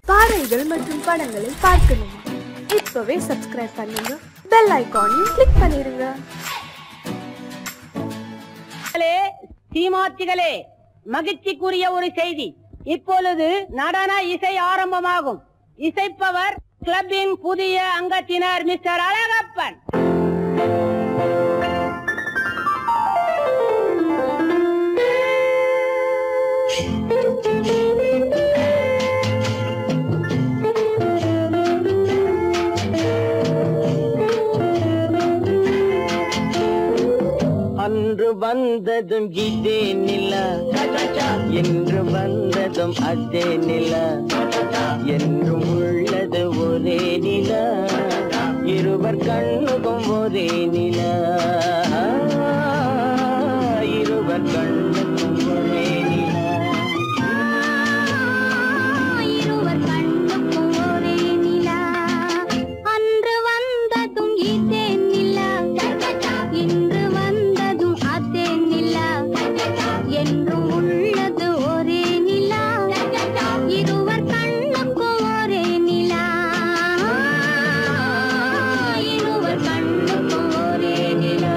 பாடல்கள் மற்றும் படங்களை பார்க்கணுமா? இப்பவே சப்ஸ்கிரைப் பண்ணுங்க, பெல் ஐகானையும் கிளிக் பண்ணிருங்க. சீமாத்திகளே, மகிழ்ச்சிக்குரிய ஒரு செய்தி. இப்பொழுது நடன இசை ஆரம்பமாகும். இசைப்பவர் கிளப்பின் புதிய அங்கத்தினர் மிஸ்டர் அழகப்பன். அன்று வந்ததும் இதே நிலா, என்று வந்ததும் அதே நிலா, என்றும் உள்ளது ஒரே நிலா, இருவர் கண்ணுக்கும் ஒரே நிலா, இருவர் கண்ணுக்கும் ஒரே நிலா, இருவர் கண்ணுக்கும் ஒரே நிலா. அன்று வந்ததும் இதே நிலா, இன்று வந்ததும் அதே நிலா, என்றும் உள்ளது ஒரே நிலா, இருவர் கண்ணுக்கும் ஒரே நிலா, இருவர் கண்ணுக்கும் ஒரே நிலா.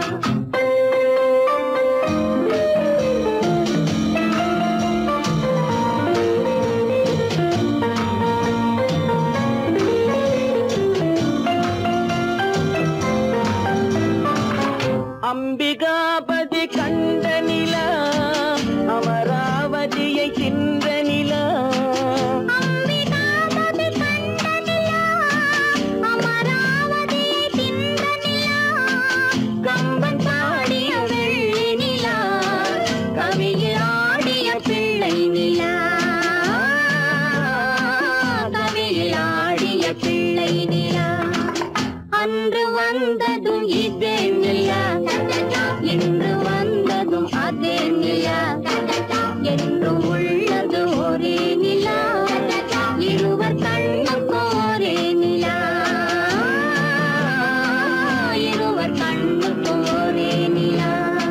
அம்பிகாபதி கண்ட நிலா, அமராவதியை தின்ற நிலா, அம்பிகாபதி கண்ட நிலா, அமராவதியை தின்ற நிலா, கம்பன் பாடிய வெள்ளி நிலா, கவியில் ஆடிய பிள்ளை நிலா, கவியில் ஆடிய பிள்ளை நிலா. அன்று வந்ததும் இதே நிலா, இன்று வந்ததும் அதே நிலா, என்றும் உள்ளது ஒரே நிலா, இருவர் கண்ணுக்கும் ஒரே நிலா, இருவர் கண்ணுக்கும் ஒரே நிலா.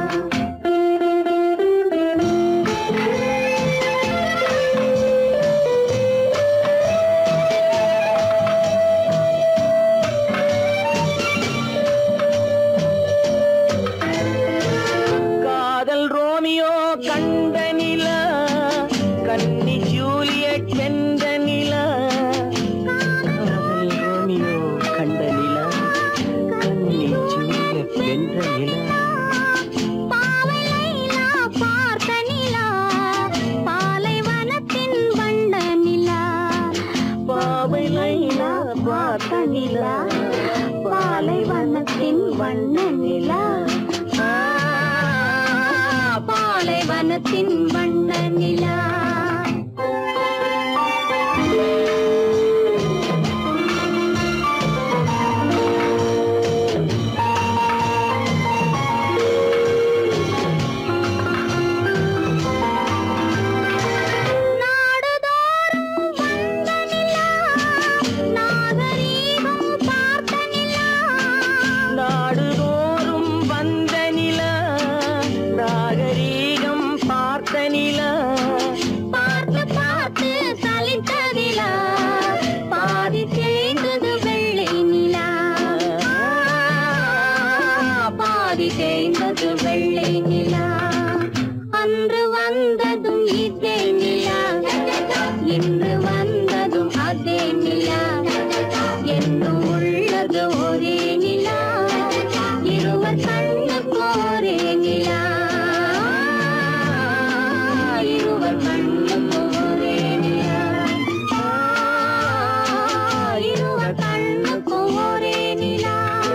காதல் ரோமியோ கண்ட நிலா, கன்னி ஜூலியட் வென்ற நிலா, காதல் ரோமியோ கண்ட நிலா, கன்னி ஜூலியட் வென்ற நிலா. பாவை லைலா பார்த்த நிலா, பாலைவனத்தின் வண்ண நிலா, பாவை லைலா பார்த்த நிலா, பாலைவனத்தின் வண்ண நிலா, பாலைவனத்தின் வண்ண நிலா. நாடுதோறும் வந்த நிலா, நாகரீகம் பார்த்த நிலா, நாடுதோறும் வந்த நிலா, நாகரீகம் பார்த்த நிலா, பார்த்து பார்த்து சலித்த நிலா, பாதி தேய்ந்தது வெள்ளை நிலா, பாதி தேய்ந்தது வெள்ளை நிலா. அன்று வந்ததும் இதே நிலா, இன்று வந்ததும் அதே நிலா, என்றும் உள்ளது ஒரே நிலா, இருவர் கண்ணுக்கும் ஒரே நிலா, இருவர் கண்ணுக்கும் ஒரே நிலா, இருவர் கண்ணுக்கும் ஒரே நிலா.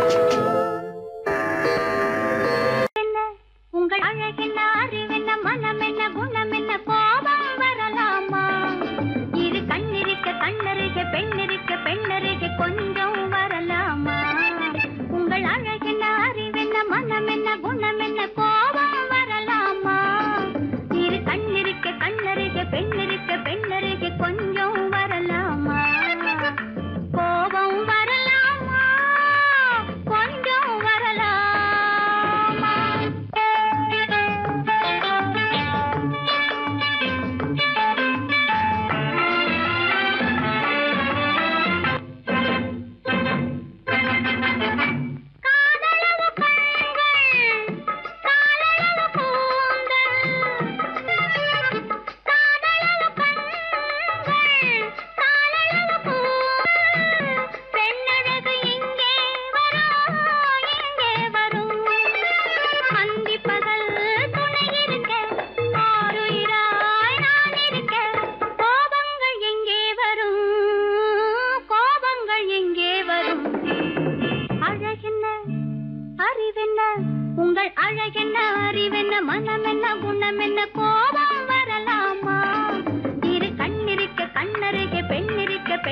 உங்கள் அழகென்ன, அறிவென்ன, மனம் என்ன, குணம் என்ன, கோபம் வரலாமா? இரு கண்ணிருக்க கண்ணருக, பெண்ணிருக்க பெண்ணருக, கொஞ்சம் வரலாமா? உங்கள் அழகென்ன, அறிவென்ன, மனம் என்ன, குணம் என்ன, கோபம் வரலாமா? இரு கண்ணிருக்க கண்ணருக, பெண்ணிருக்க பெண்ணருக, கொஞ்சம் வரலாமா? கோபம் வரலாமா? கொஞ்சம் வரலாமா?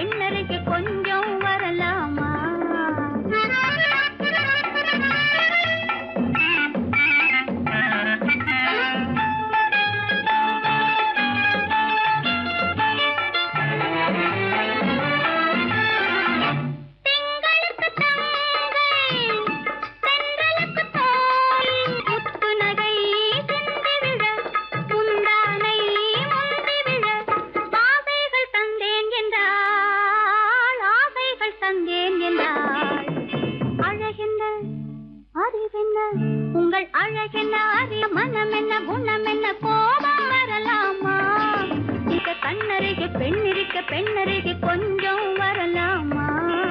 பெண்ணருகே கொஞ்சம் வரலாமா? உங்கள் அழகென்ன அறிய மனம் என்ன குணம் என்ன கோபம் வரலாமா? இந்த கண்ணருகே பெண்ணருகே பெண்ணருகே கொஞ்சம் வரலாமா?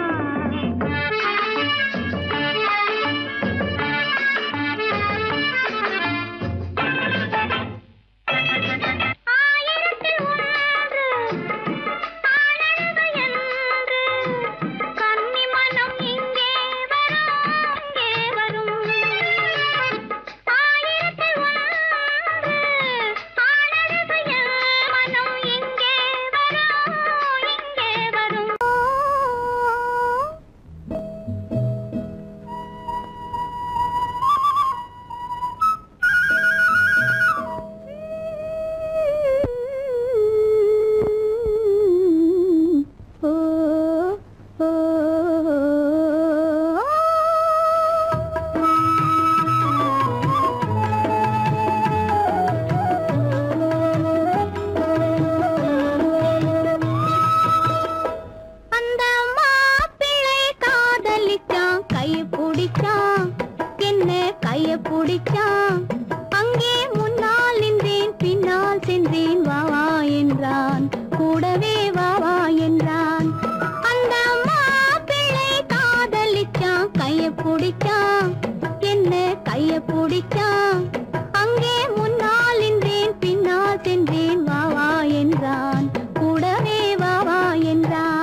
அங்கே முன்னால் நின்றேன் பின்னால் சென்றேன் வா வா என்றான் கூடவே வா வா என்றான் அந்த மாப்பிள்ளை காதலிச்சான் கைய பிடிச்சான் என்ன கைய பிடிச்சான் அங்கே முன்னால் நின்றேன் பின்னால் சென்றேன் வா வா என்றான் கூடவே வா வா என்றான்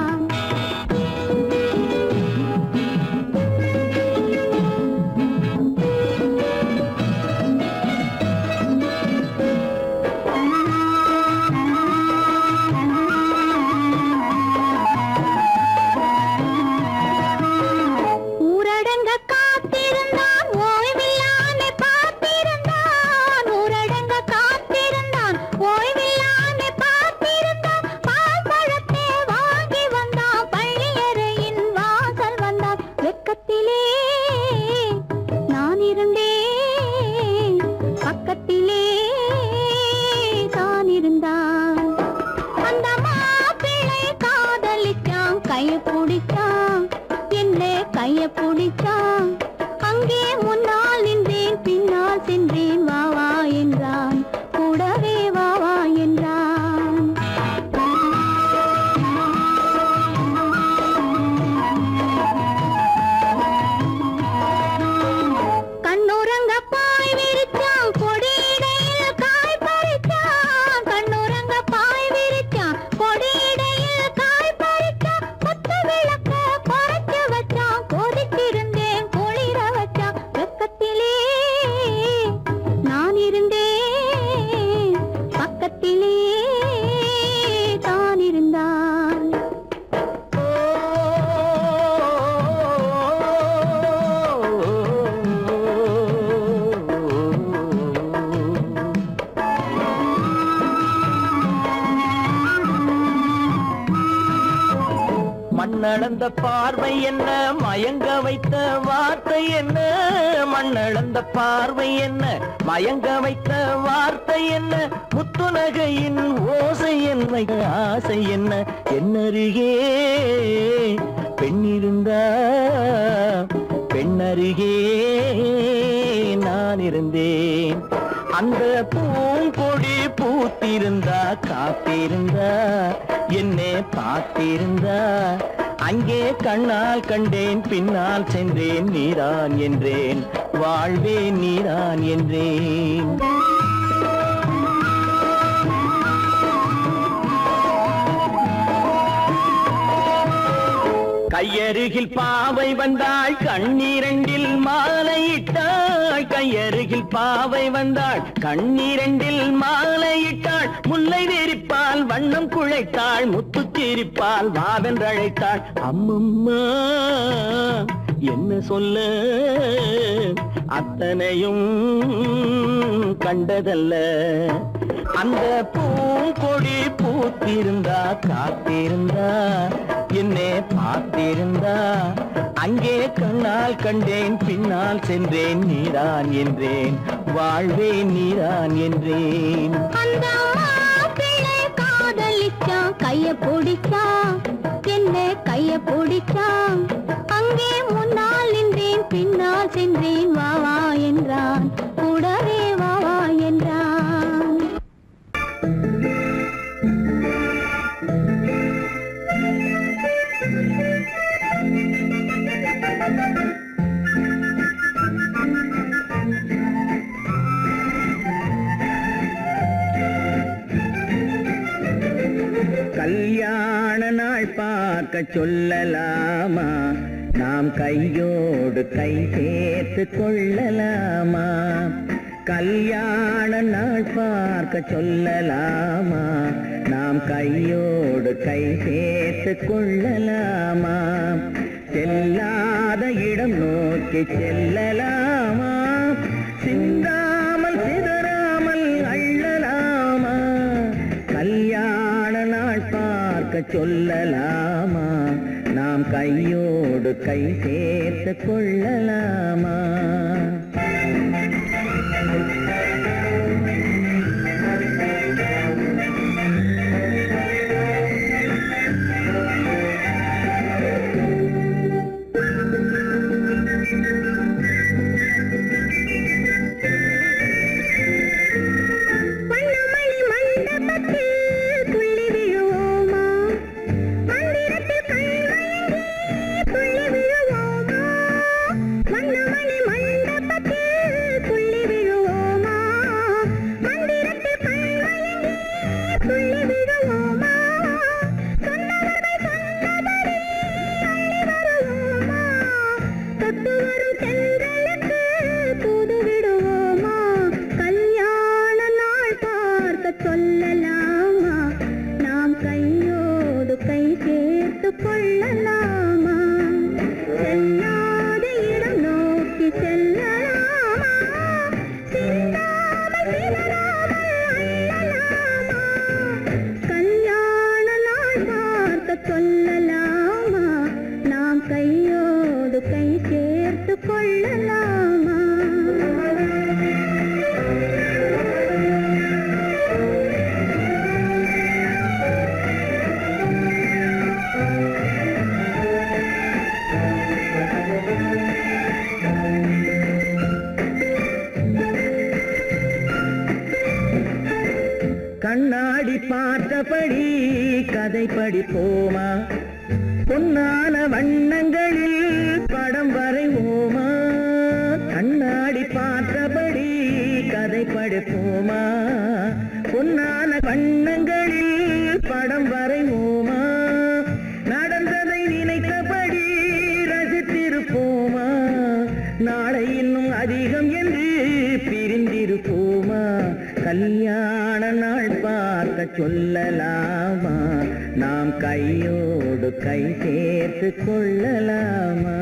கைய பிடிச்சான் என்ன கைய பிடிச்சான் அங்கே முன்னால் நின்றேன் பின்னால் சென்றேன் வா வா என்றான் கூடவே வா வா என்றான் கண்ணுறங்க பாய் விரிச்சான் கொடியிடையில் காய் பறிச்சான் கண்ணுறங்க பாய் விரிச்சான் கொடியிடையில் காய் பறிச்சான் கொத்து விளக்க குறைச்சு வச்சான் கொதிச்சிருந்தேன் குளிர வச்சான் வெக்கத்திலே நான் இருந்தேன் பக்கத்திலே தான் இருந்தான் மண்ணளந்த பார்வை என்ன மயங்க வைத்த வார்த்தை என்ன மண்ணளந்த பார்வை என்ன மயங்க வைத்த வார்த்தை என்ன முத்துநகையின் ஓசை என்ன ஆசை என்ன என்னருகே பெண்ணிருந்தா பெண்ணருகே நான் இருந்தேன் அந்த பூங்கொடி பூத்திருந்தா காத்திருந்தா என்னை பார்த்திருந்தா அங்கே கண்ணால் கண்டேன் பின்னால் சென்றேன் நீதான் என்றேன் வாழ்வே நீதான் என்றேன் கையருகில் பாவை வந்தாள் கண்ணீரண்டில் மாலையிட்டாள் கையருகில் பாவை வந்தாள், கண்ணீரண்டில் மாலையிட்டாள், முல்லை விரிப்பால் வண்ணம் குழைத்தாள், முத்து சிரிப்பால் வாவென்றழைத்தாள். அம்மம்மா என்ன சொல்ல அத்தனையும் கண்டதல்ல. அந்த பூங்கொடி பூத்திருந்தா காத்திருந்தா என்னை பார்த்திருந்தா, அங்கே கண்ணால் கண்டேன் பின்னால் சென்றேன், நீதான் என்றேன் வாழ்வேன் நீதான் என்றேன். அந்த மாப்பிள்ளை காதலிச்சான், கைய பிடிச்சான், என்ன கைய பிடிச்சான், அங்கே முன்னால் நின்றேன் பின்னால் சென்றேன், வா வா என்றான், கூடவே வா வா என்றான். கல்யாண நாள் பார்க்க சொல்லலாமா, நாம் கையோடு கை சேர்த்து கொள்ளலாமா. கல்யாண நாள் பார்க்க சொல்லலாமா, நாம் கையோடு கை சேர்த்து கொள்ளலாமா. செல்லாத இடம் நோக்கி செல்லலாமா, சிந்தாமல் சிதறாமல் அள்ளலாமா. கல்யாண நாள் பார்க்க சொல்லலாமா, நாம் கையோடு கை சேர்த்து கொள்ளலாமா. கண்ணாடி பார்த்தபடி கதை படிப்போமா, பொன்னான வண்ணங்களில் படம் வரைவோமா. கண்ணாடி பார்த்தபடி கதை படிப்போமா, பொன்னான வண்ணங்களில் படம் வரைவோமா. நடந்ததை நினைத்தபடி ரசித்திருப்போமா, நாளை இன்னும் அதிகம் என்று பிரிந்திருப்போமா. கல்யாண நாள் பார்க்க சொல்லலாமா, நாம் கையோடு கை சேர்த்து கொள்ளலாமா.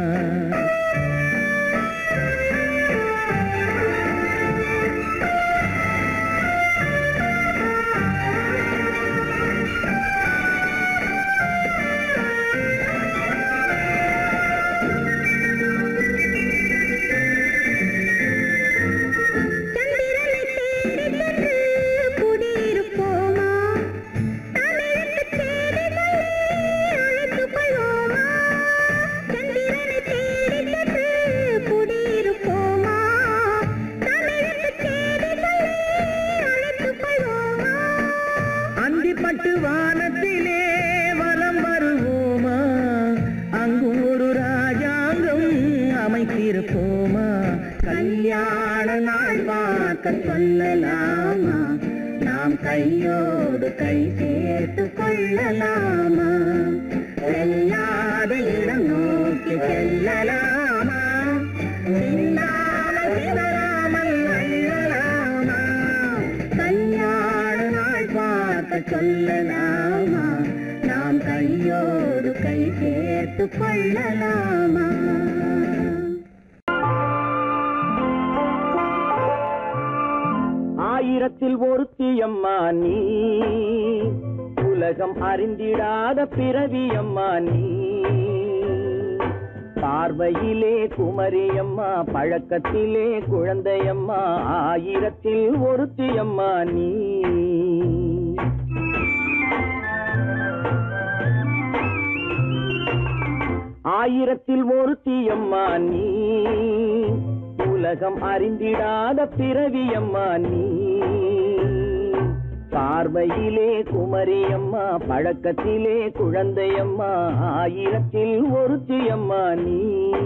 வானத்திலே வலம் வருவோமா, அங்கு ஒரு ராஜாங்கம் அமைத்திருப்போமா. கல்யாண நாள் பார்க்க சொல்லலாமா, நாம் கையோடு கை சேர்த்து கொள்ளலாமா. செல்லாத இடம் நோக்கி செல்லலாமா, சிந்தாமல் சிதறாமல் கையோடு கை சேர்த்து கொள்ளலாமா? ஆயிரத்தில் ஒருத்தியம்மா நீ, உலகம் அறிந்திடாத பிறவியம்மா நீ. பார்வையிலே குமரியம்மா, பழக்கத்திலே குழந்தையம்மா, ஆயிரத்தில் ஒருத்தியம்மா நீ. ஆயிரத்தில் ஒருத்தியம்மா நீ, உலகம் அறிந்திடாத பிறவியம்மா நீ. பார்வையிலே குமரியம்மா, பழக்கத்திலே குழந்தையம்மா, ஆயிரத்தில் ஒருத்தியம்மா நீ.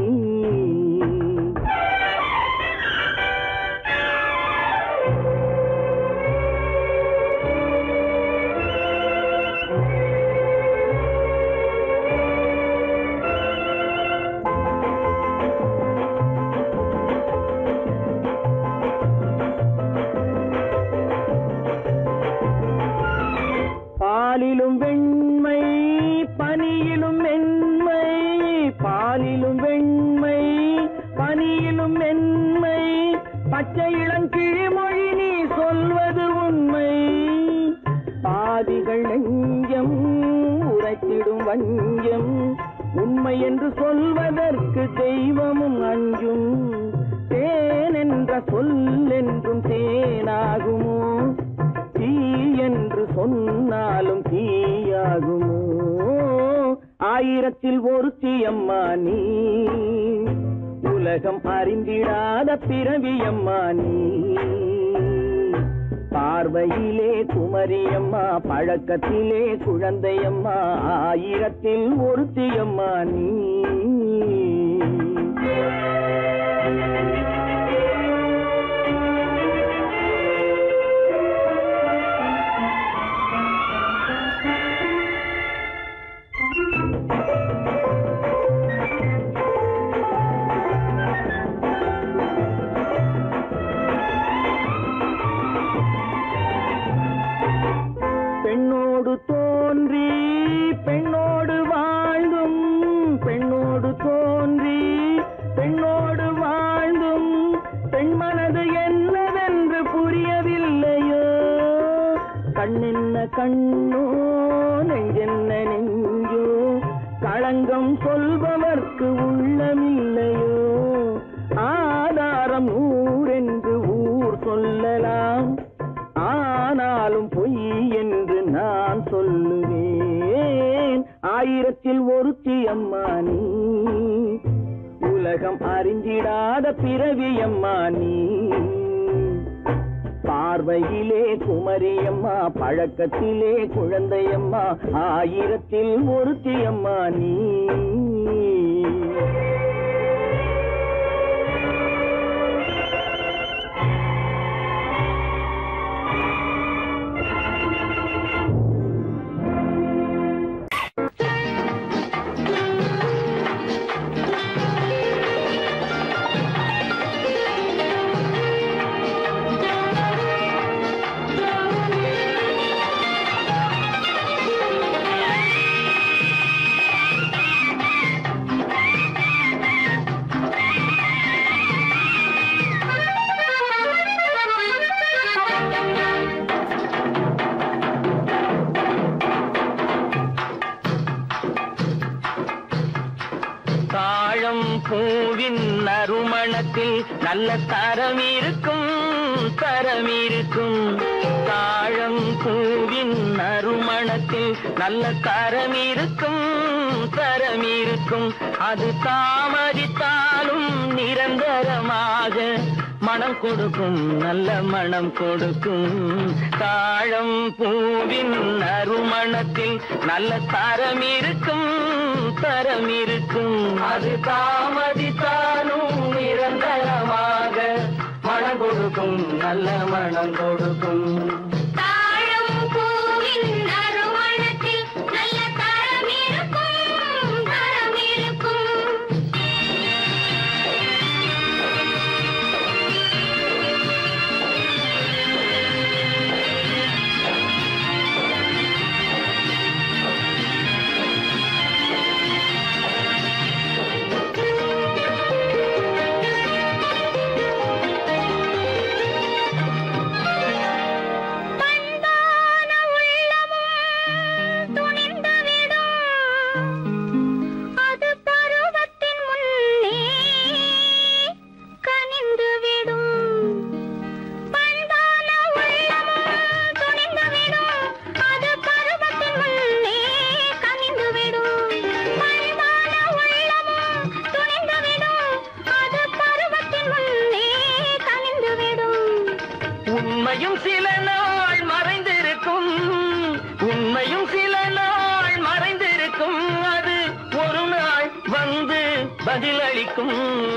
பாலிலும் வெண்மை பனியிலும் மென்மை, பாலிலும் வெண்மை பனியிலும் மென்மை, பச்சை இளங்கிழிமொழி நீ சொல்வது உண்மை. பாதிகள் நெஞ்சம் உரைத்திடும் வஞ்சம், உண்மை என்று சொல்வதற்கு தெய்வமும் அஞ்சும். தேன் என்ற சொல் என்றும் தேனாகுமோ, தீ என்று சொன்னாலும் தீயாகுமோ? ஆயிரத்தில் ஒருத்தியம்மா நீ, உலகம் அறிந்திடாத பிறவியம்மா நீ. பார்வையிலே குமரியம்மா, பழக்கத்திலே குழந்தையம்மா, ஆயிரத்தில் ஒருத்தியம்மா நீ. பெண்ணோடு தோன்றி பெண்ணோடு வாழ்ந்தும், பெண்ணோடு தோன்றி பெண்ணோடு வாழ்ந்தும், பெண் மனது என்னவென்று புரியவில்லையோ? கண்ணென்ன கண்ணோ, நெஞ்சென்ன நெஞ்சோ, களங்கம் சொல்பவர்க்கு உள்ளமில்லையோ? ஆதாரம் ஊரென்று ஊர் சொல்லலாம், ஆனாலும் பொய் என்று நான் சொல்லுவேன். ஆயிரத்தில் ஒருத்தியம்மா நீ, உலகம் அறிந்திடாத பிறவியம்மா நீ. பார்வையிலே குமரியம்மா, பழக்கத்திலே குழந்தையம்மா, ஆயிரத்தில் ஒருத்தியம்மா நீ. பூவின் நறுமணத்தில் நல்ல தரம் இருக்கும், தரம் இருக்கும். தாழம் பூவின் நறுமணத்தில் நல்ல தரம் இருக்கும், தரம் இருக்கும். அது தாமதித்தாலும் நிரந்தரமாக மனம் கொடுக்கும், நல்ல மனம் கொடுக்கும். தாழம் பூவின் நறுமணத்தில் நல்ல தரம் இருக்கும், தரம் இருக்கும். அது தாமதித்தாலும் நிரந்தரமாக மனம் கொடுக்கும், நல்ல மனம் கொடுக்கும். பதிலளிக்கும்.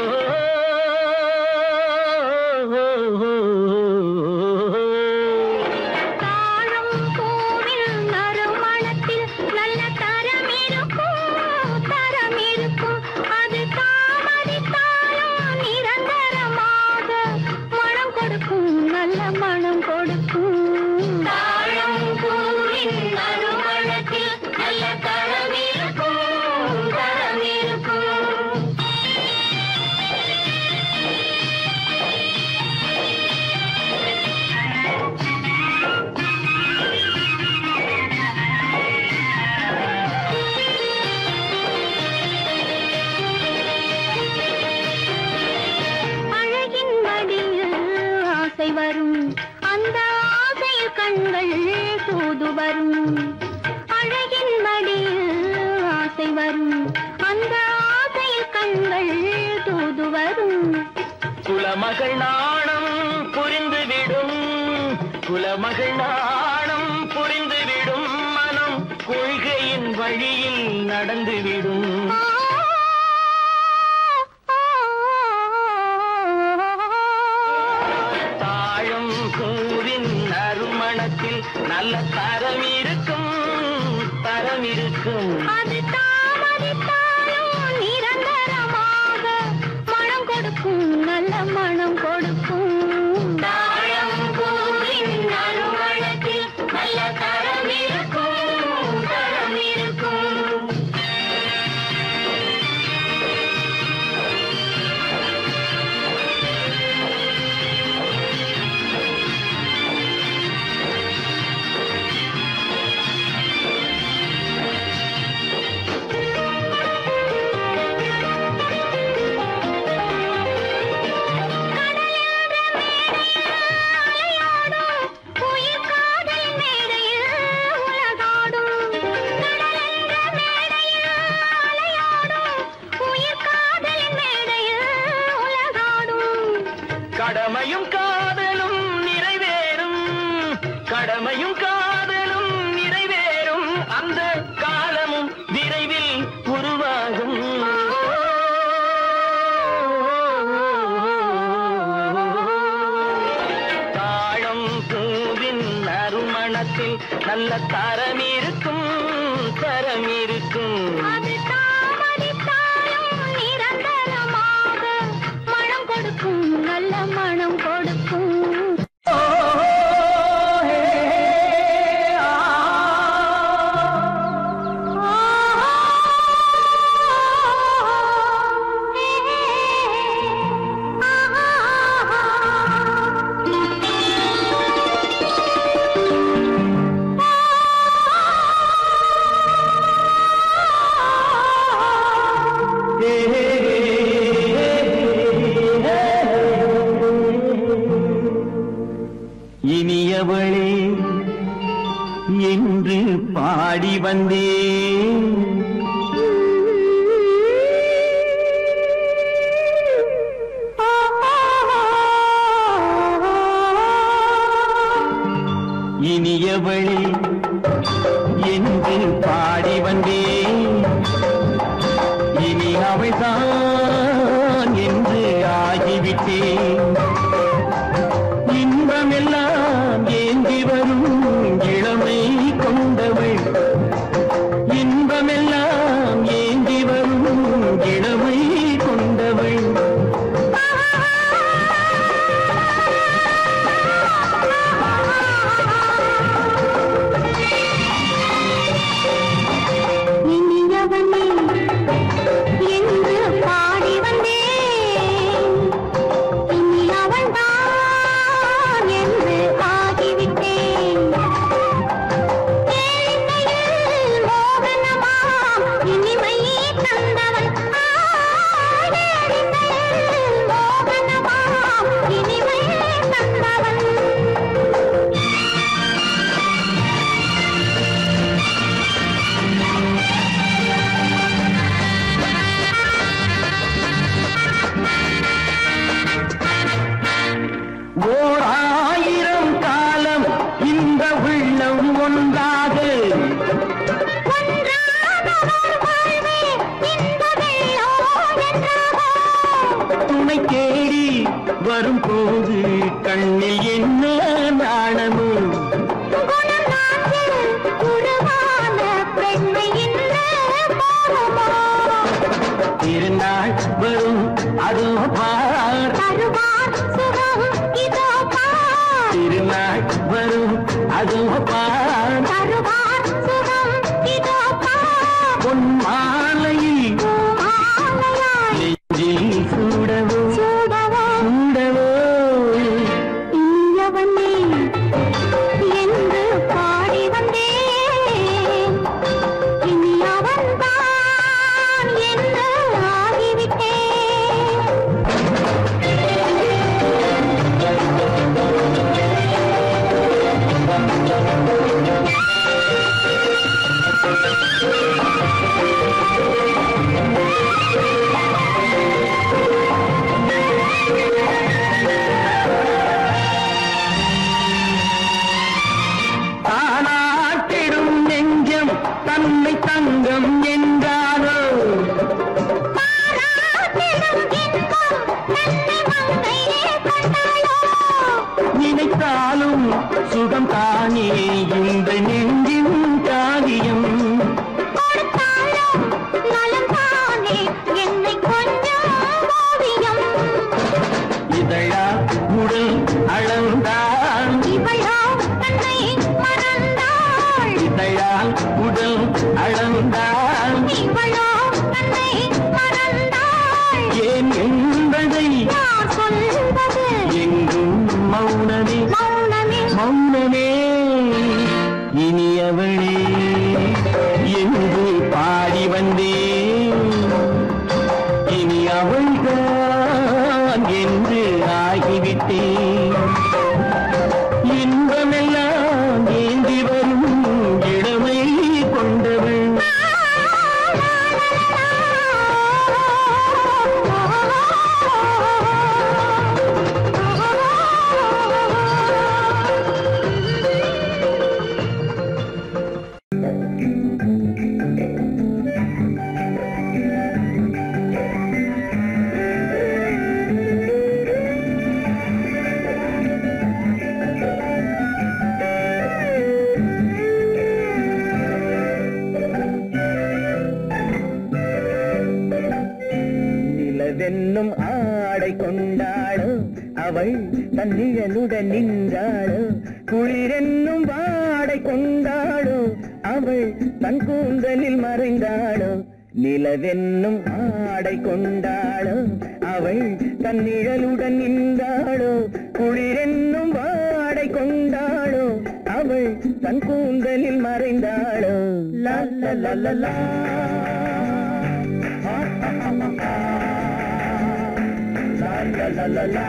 குலமகள் நாணம் புரிந்துவிடும், குலமகள் நாணம் புரிந்துவிடும், மனம் கொள்கையின் வழியில் நடந்துவிடும். தாழம் பூவின் நறுமணத்தில் நல்ல தரம் இருக்கும், தரம் இருக்கும். நல்ல மனம் கொடுக்கும். தாழம் பூவின் நறுமணத்தில் நல்ல தரம் இருக்கும், தரம் இருக்கும். கடமையும் காதலும் நிறைவேறும், கடமையும் காதலும் நிறைவேறும், அந்த காலமும் விரைவில் உருவாகும். தாழம் பூவின் நறுமணத்தில் நல்ல தரம் இருக்கும், தரம் இருக்கும். நல்ல மனம் கொடுக்கும். இனியவளே என்று பாடி வந்தேன், இனியவளே என்று பாடி வந்தேன். இனி அவைதான் வரும்போது கண்ணில் என்ன நாணமோ திருநாள் வரும் அதோ பார் திருநாள் வரும் அதோ பார் பொன் மாலையில் நெஞ்சில் சூடவோ சூடவோ என்று பாடி வந்தேன் இனி அவன்தான் என்று ஆகிவிட்டேன் தானாட்டிடும் நெஞ்சம் தன்னை தங்கம் என்றாரோ நினைத்தாலும் சுகம் தானே இந்த நெஞ்சின் காரியம் இதழா உடல் அளந்தாள் இதழால் உடல் அளந்தாள் ஏன் என்பதை எங்கும் மௌனமே மௌனமே இனியவளே என்று பாடி வந்தேன் இனி அவள்தான் என்று ஆகிவிட்டேன் இன்பமெல்லாம் ஏந்தி வரும் இளமை கொண்டவள் நிலவென்னும் ஆடை கொண்டாளோ அவள் தன் நிழலுடன் நின்றாளோ குளிரென்னும் வாடை கொண்டாளோ அவள் தன் கூந்தலில் மறைந்தாளோ நிலவென்னும் ஆடை கொண்டாளோ அவள் தன் நிழலுடன் நின்றாளோ குளிரென்னும் வாடை கொண்டாளோ அவள் தன் கூந்தலில் மறைந்தாளோ லா லா லா லா லா la la la la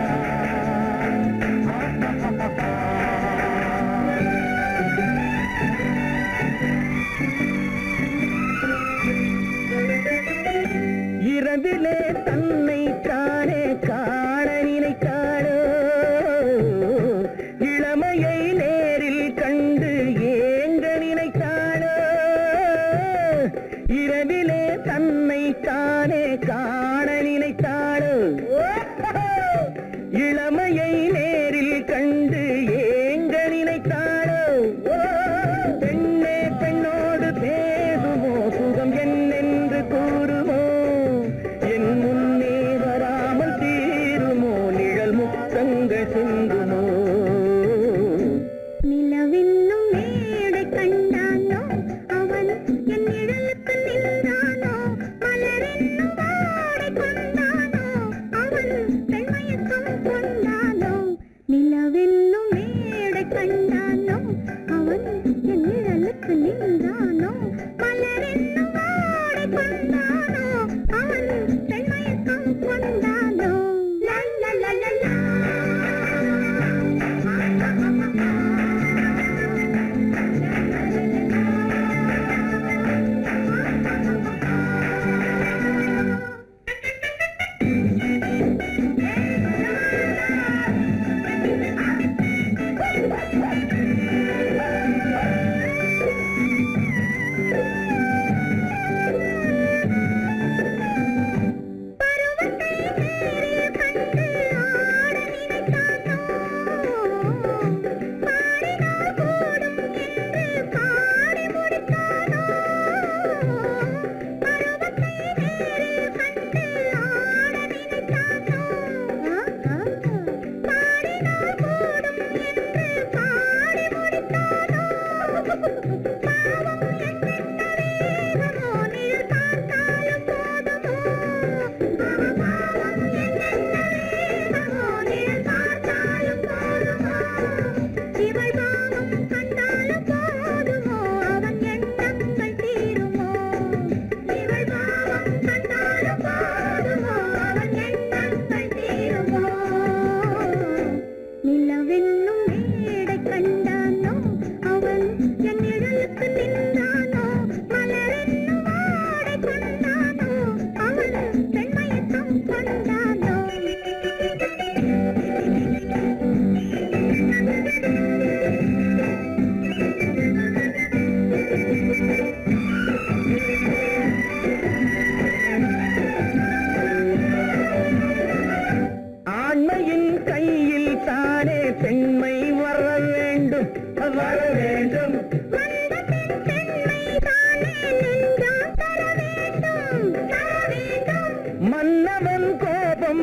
இரவிலே தன்னை தானே காண நினைத்தாளோ இளமையை நேரில் கண்டு ஏங்க நினைத்தாளோ இரவிலே தன்னை தானே காண நினைத்தாளோ இளமையை நேரில் கண்டு ஏங்க நினைத்தாளோ பெண்ணே பெண்ணோடு பேசுமோ சுகம் என்னென்று கூறுமோ என் முன்னே வராமல் தீருமோ நிழல் முத்தங்கள் சிந்துமோ நிலவென்னும் மேடை கண்டானோ அவன் என் நிழலுக்கு நின்றானோ மலரென்னும் வாடை கொண்டானோ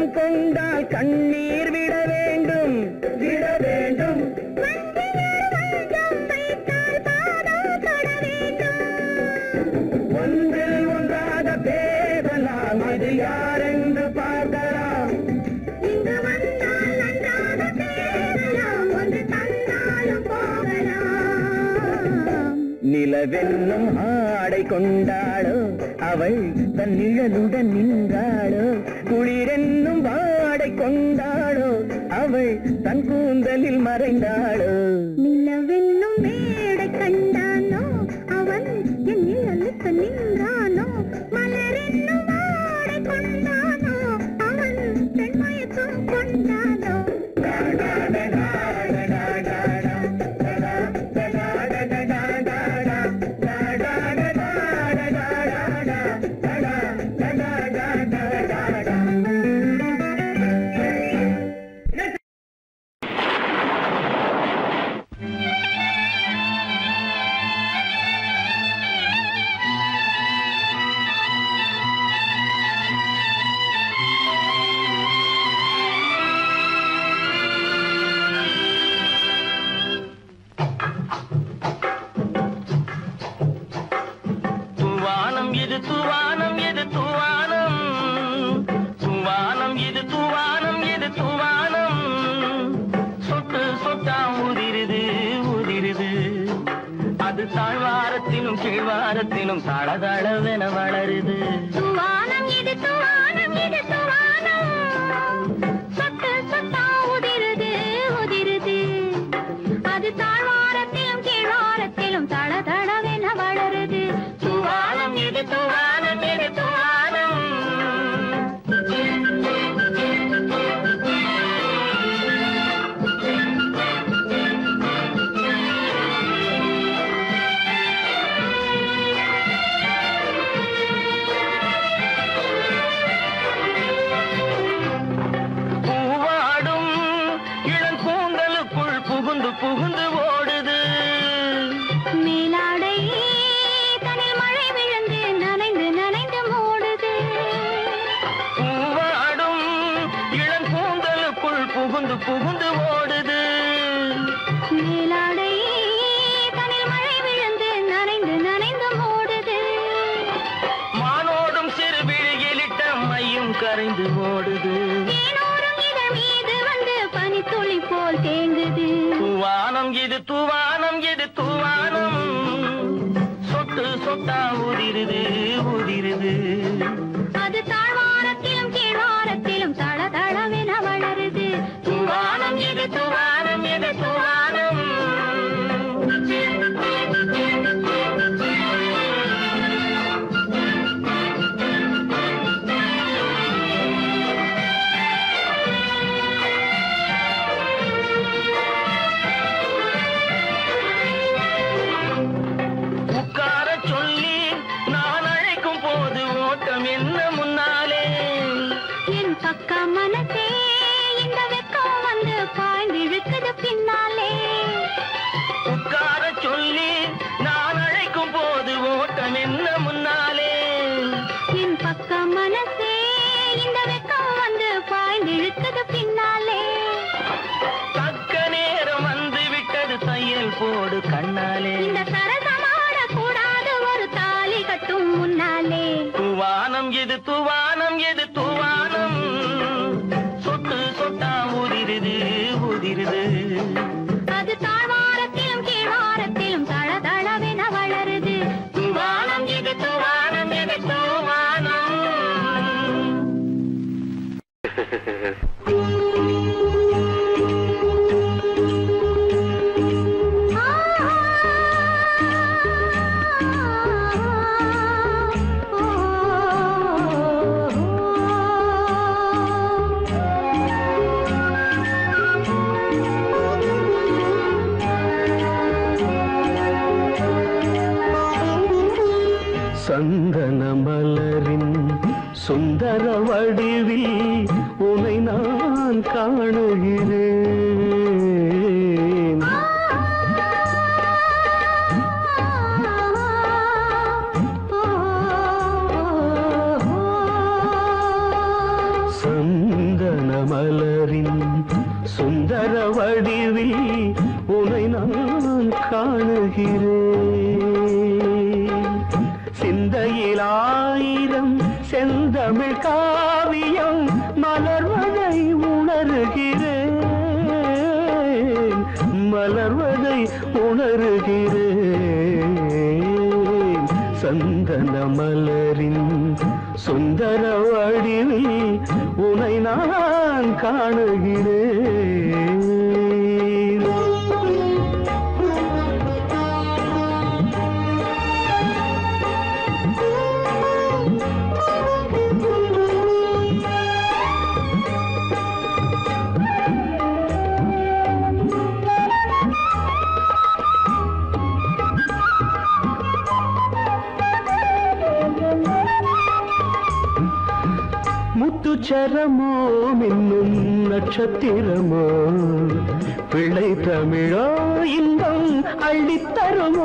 கொண்டால் கண்ணீர் விட வேண்டும் விட வேண்டும். ஒன்றில் ஒன்றாக பேசலாம், அது யாரென்று பார்க்கலாம். இங்கு வந்தால் நன்றாக பேசலாம், ஒன்று தந்தாலும் போகலாம். நிலவென்னும் ஆடை கொண்டாளோ அவள் தன் நிழலுடன் நின்றாளோ, குளிரென்னும் வாடை கொண்டாளோ அவள் தன் கூந்தலில் மறைந்தாளோ. நிலவென்னும் மேடை கண்டானோ அவன் என் நிழலுக்கு நின்றானோ, மலரென்னும் வாடை கொண்டானோ அவன் பெண்மயக்கம் கொண்டானோ. தாழ்வாரத்திலும் கீழ்வாரத்திலும் தளதளவென வளருது. துவானம் இது துவானம் இது துவானம், சொட்டு சொட்டா உதிருது உதிருது. அது தாழ்வாரத்திலும் கீழ்வாரத்திலும் தளதளவென வளருது. துவானம் இது துவானம் இது துவானம். புகுந்து ஓடுது மேலாடை தனில் மழை விழுந்து நனைந்து நனைந்து மூடுது. பூவாடும் இளங்கூந்தலுக்குள் புகுந்து புகுந்து ஓடுது. மேலாடை தனில் மழை விழுந்து நனைந்து நனைந்து மூடுது. மானோடும் சிறு விழியிலிட்ட மையும் கரைந்து ஓடுது. தேனோரும் இதழ் மீது வந்து பனித்துளி போல் தேங்குது. துவானம் இது துவானம் இது துவானம், சொட்டு சொட்டா உதிருது உதிருது. அது தாழ்வாரத்திலும் கீழ்வாரத்திலும் தளதளவென வளருது. துவானம் இது துவானம் இது துவானம். பக்க மனசே இந்த வெக்கம் வந்து பாய்ந்திழுக்குது பின்னாலே. உட்கார சொல்லி நான் அழைக்கும் போது ஓட்டம் என்ன முன்னாலே. என் பக்க மனசே இந்த வெக்கம் வந்து பாய்ந்திழுக்குது பின்னாலே. தக்க நேரம் வந்து விட்டது தையல் போடு கண்ணாலே. இந்த சரசமாட கூடாது ஒரு தாலி கட்டும் முன்னாலே. துவானம் எது துவானம் எது துவானம், சொட்டு சொட்டா உதிருது உதிருது. அது தாழ்வாரத்திலும் கீழ்வாரத்திலும் தளதளவென வளருது. துவானம் எது துவானம் எது துவானம். சந்தன மலரின் சுந்தர வடிவில் உன்னை நான் காணுகிறேன். சந்தன ஆயிரம் செந்தமிழ் காவியம் மலர்வதை உணர்கிறேன், மலர்வதை உணர்கிறேன். சந்தன மலரின் சுந்தர வடிவில் உனை நான் காணுகிறேன். முத்துச்சரமோ மின்னும் நட்சத்திரமோ பிள்ளை தமிழோ இன்பம் அள்ளித்தருமோ.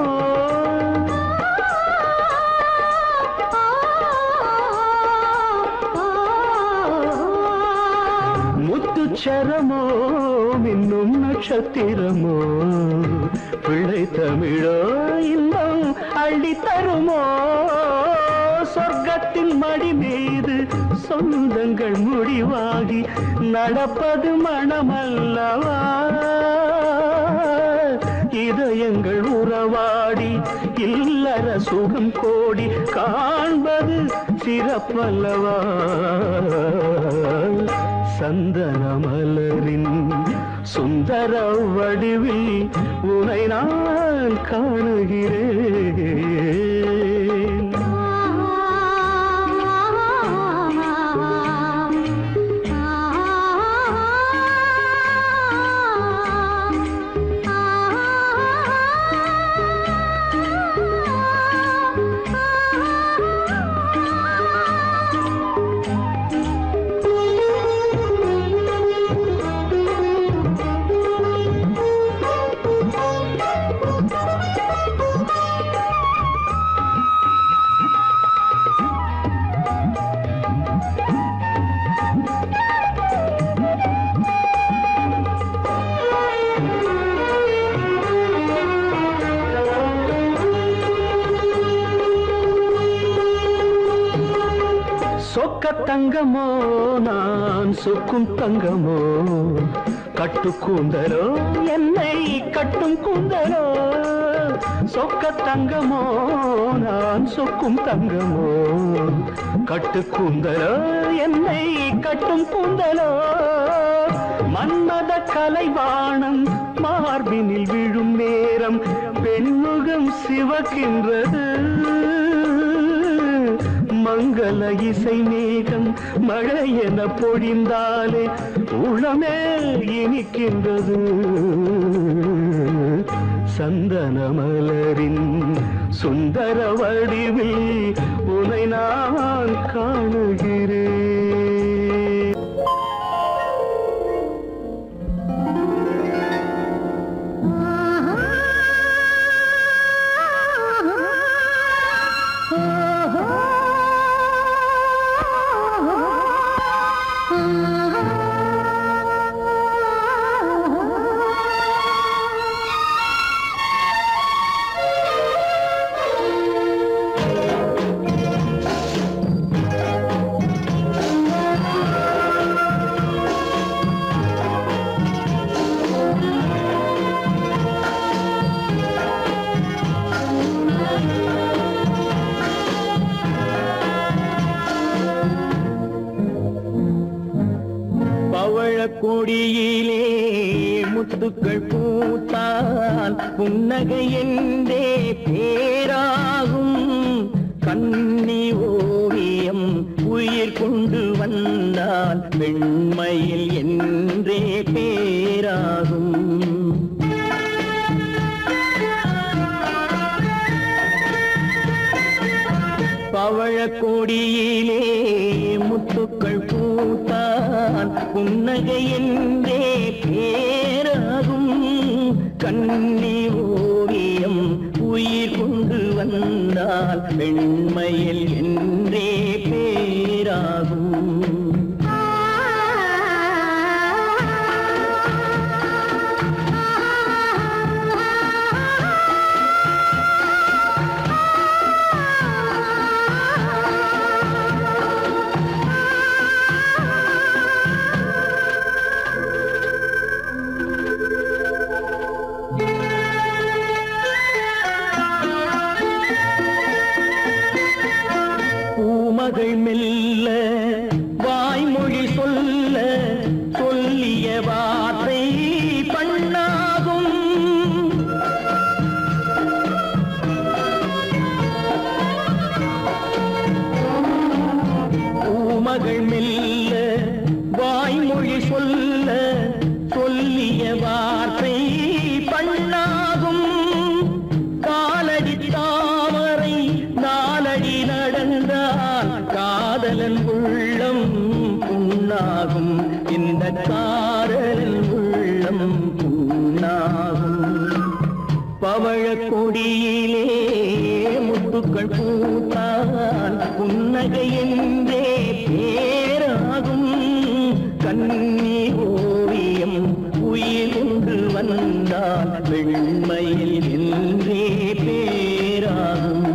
முத்துச்சரமோ மின்னும் நட்சத்திரமோ பிள்ளை தமிழோ இன்பம் அள்ளித்தருமோ. சொர்க்கத்தின் மடி மீது சொந்தங்கள் முடிவாகி நடப்பது மனமல்லவா. இதயங்கள் உறவாடி இல்லற சுகம் கோடி காண்பது சிறப்பல்லவா. சந்தன மலரின் சுந்தர வடிவில் உனை நான் காணுகிறேன். சொக்க தங்கமோ நான் சொக்கும் தங்கமோ கட்டு கூந்தலோ என்னை கட்டும் கூந்தலோ. சொக்க தங்கமோ நான் சொக்கும் தங்கமோ கட்டு கூந்தலோ என்னை கட்டும் கூந்தலோ. மன்மத கலைவாணம் மார்பினில் விழும் நேரம் பெண்முகம் சிவக்கின்றது. மங்கள இசை மேகம் மழை என பொழிந்தாலே உளமே இனிக்கின்றது. சந்தன மலரின் சுந்தர வடிவில் உனை நான் காணுகிறேன். கொடியிலே முத்துக்கள் பூத்தால் புன்னகை என்றே பேராகும். கண்ணி ஓவியம் உயிர் கொண்டு வந்தால் பெண்மையில் என்றே பேராகும். பவழக்கொடியிலே முத்துக்கள் பூத்தான் புன்னகை என்றே பேராகும். கண்ணி ஓவியம் உயிர் கொண்டு வந்தால் பெண்மையில் என்றே பேராகும். பூமகள் மெல்ல வாய்மொழி சொல்ல சொல்லிய வார்த்தை பண்ணாகும். பூமகள் மெல்ல வாய்மொழி சொல்ல சொல்லிய வார்த்தை பண்ணாகும். காலடி தாமரை நாலடி நடந்தால் காதலன் உள்ளம் புண்ணாகும். இந்த காதலன் உள்ளம் புண்ணாகும். பவழக் கொடியிலே முத்துக்கள் பூத்தால் புன்னகை என்றே பேராகும். கண்ணி ஓவியம் உயிர் கொண்டு வந்தால் வெண்மையில் என்றே பேராகும்.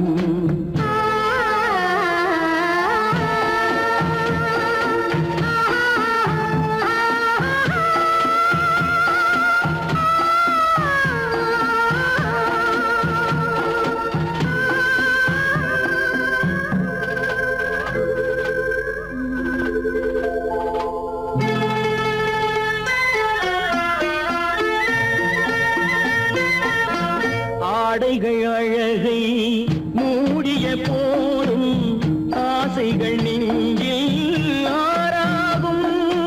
ஆடைகள் அழகை மூடிய போதும் ஆசைகள் நெஞ்சில் ஆறாகும்.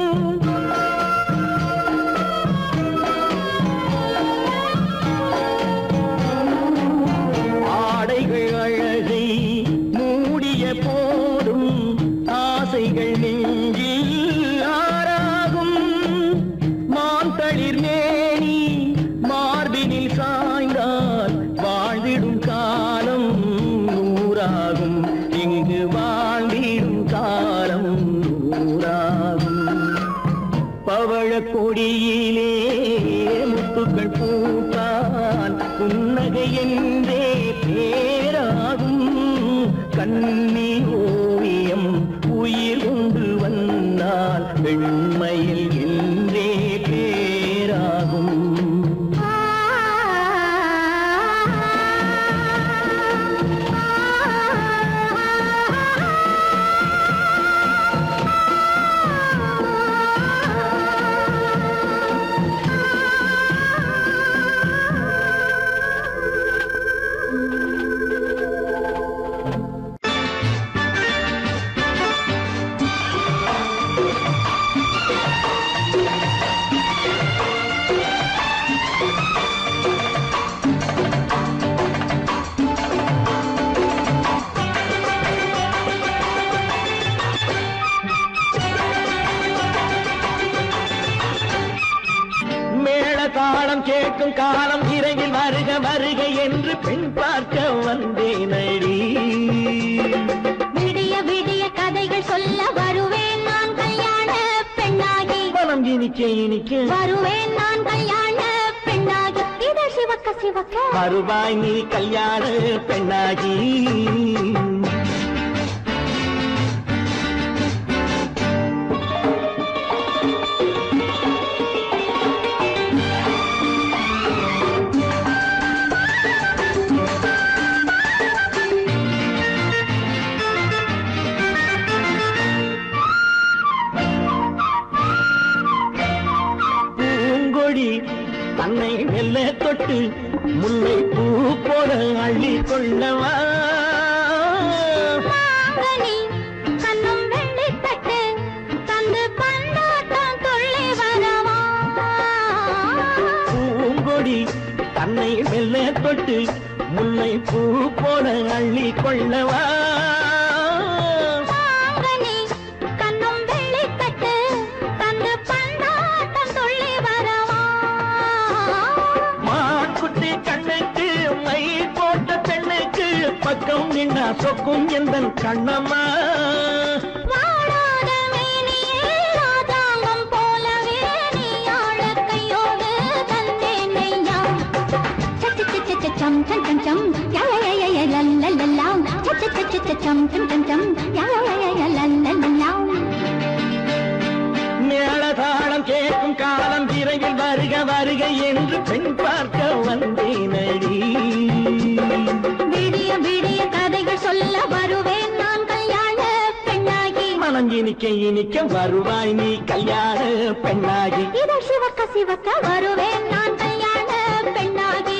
ஆடைகள் அழகை மூடிய போதும் ஆசைகள் நெஞ்சில் ஆறாகும். மாந்தளிர் மேனி மார்பினில் சாய்ந்தால் வாழ்ந்திடும் காலம் நூறாகும். இங்கு வாழ்ந்திடும் காலம் நூறாகும். பவழக் கொடியிலே முத்துக்கள் பூத்தால் புன்னகை என்றே பேராகும். கண்ணி ஓவியம் உயிர் கொண்டு வந்தால் வெண்மையில் என்றே பேராகும். தாளம் கேட்கும் காலம் விரைவில் வருக வருக என்று பெண் பார்க்க வந்தேனடி. விடிய விடிய கதைகள் சொல்ல வருவேன் நான் கல்யாண பெண்ணாகி. மனம் இனிக்க இனிக்க வருவேன் நான் கல்யாண பெண்ணாகி. இது சிவக்க சிவக்க வருவாய் நீ கல்யாண பெண்ணாகி. தன்னை மெல்ல தொட்டு முல்லை பூ போல அள்ளி கொள்ளவா. கண்ணும் வெள்ளி தட்டு தந்து பந்தாட்டம் துள்ளி வரவா. பூங்கொடி தன்னை மெல்ல தொட்டு முல்லை பூ போல அள்ளி கொள்ளவா. பக்கம் நின்னா சொக்கும் எந்தன் கண்ணம்மா. வாழாத மேனியே ராஜாங்கம் போலவே நீ ஆழ கையோடு தந்தேன் ஐயா. சம் சம் சம் சம் யா யா யா ல ல ல ல சம் சம் சம் சம் யா யா யா ல ல ல ல. மேளதாளம் கேட்கும் காலம் விரைவில் வருக வருக என்று பெண் பார்க்க வந்தேனடி. விடிய விடிய கதைகள் சொல்ல வருவேன் நான் கல்யாண மனம் இனிக்க இனிக்க வருவாய் நீ கல்யாண பெண்ணாகி. இதை சிவக்க சிவக்க வருவேன் நான் கல்யாண பெண்ணாகி.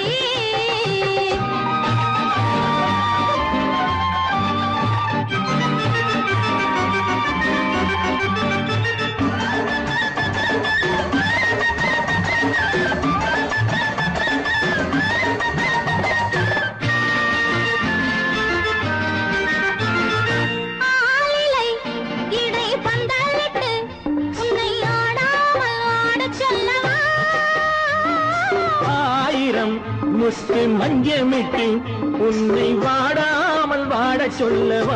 முத்து மஞ்சமிட்டு உன்னை வாடாமல் வாட சொல்லவா.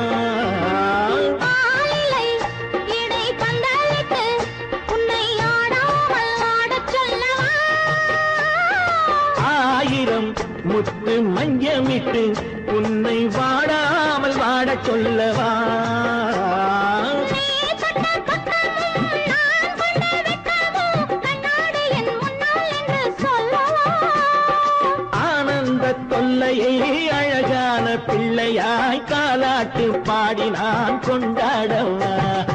ஆயிரம் முத்து மஞ்சமிட்டு உன்னை வாடாமல் வாட சொல்லவா. தொல்லையை அழகான பிள்ளையாய் காலாட்டு பாடி நான் கொண்டாடவா.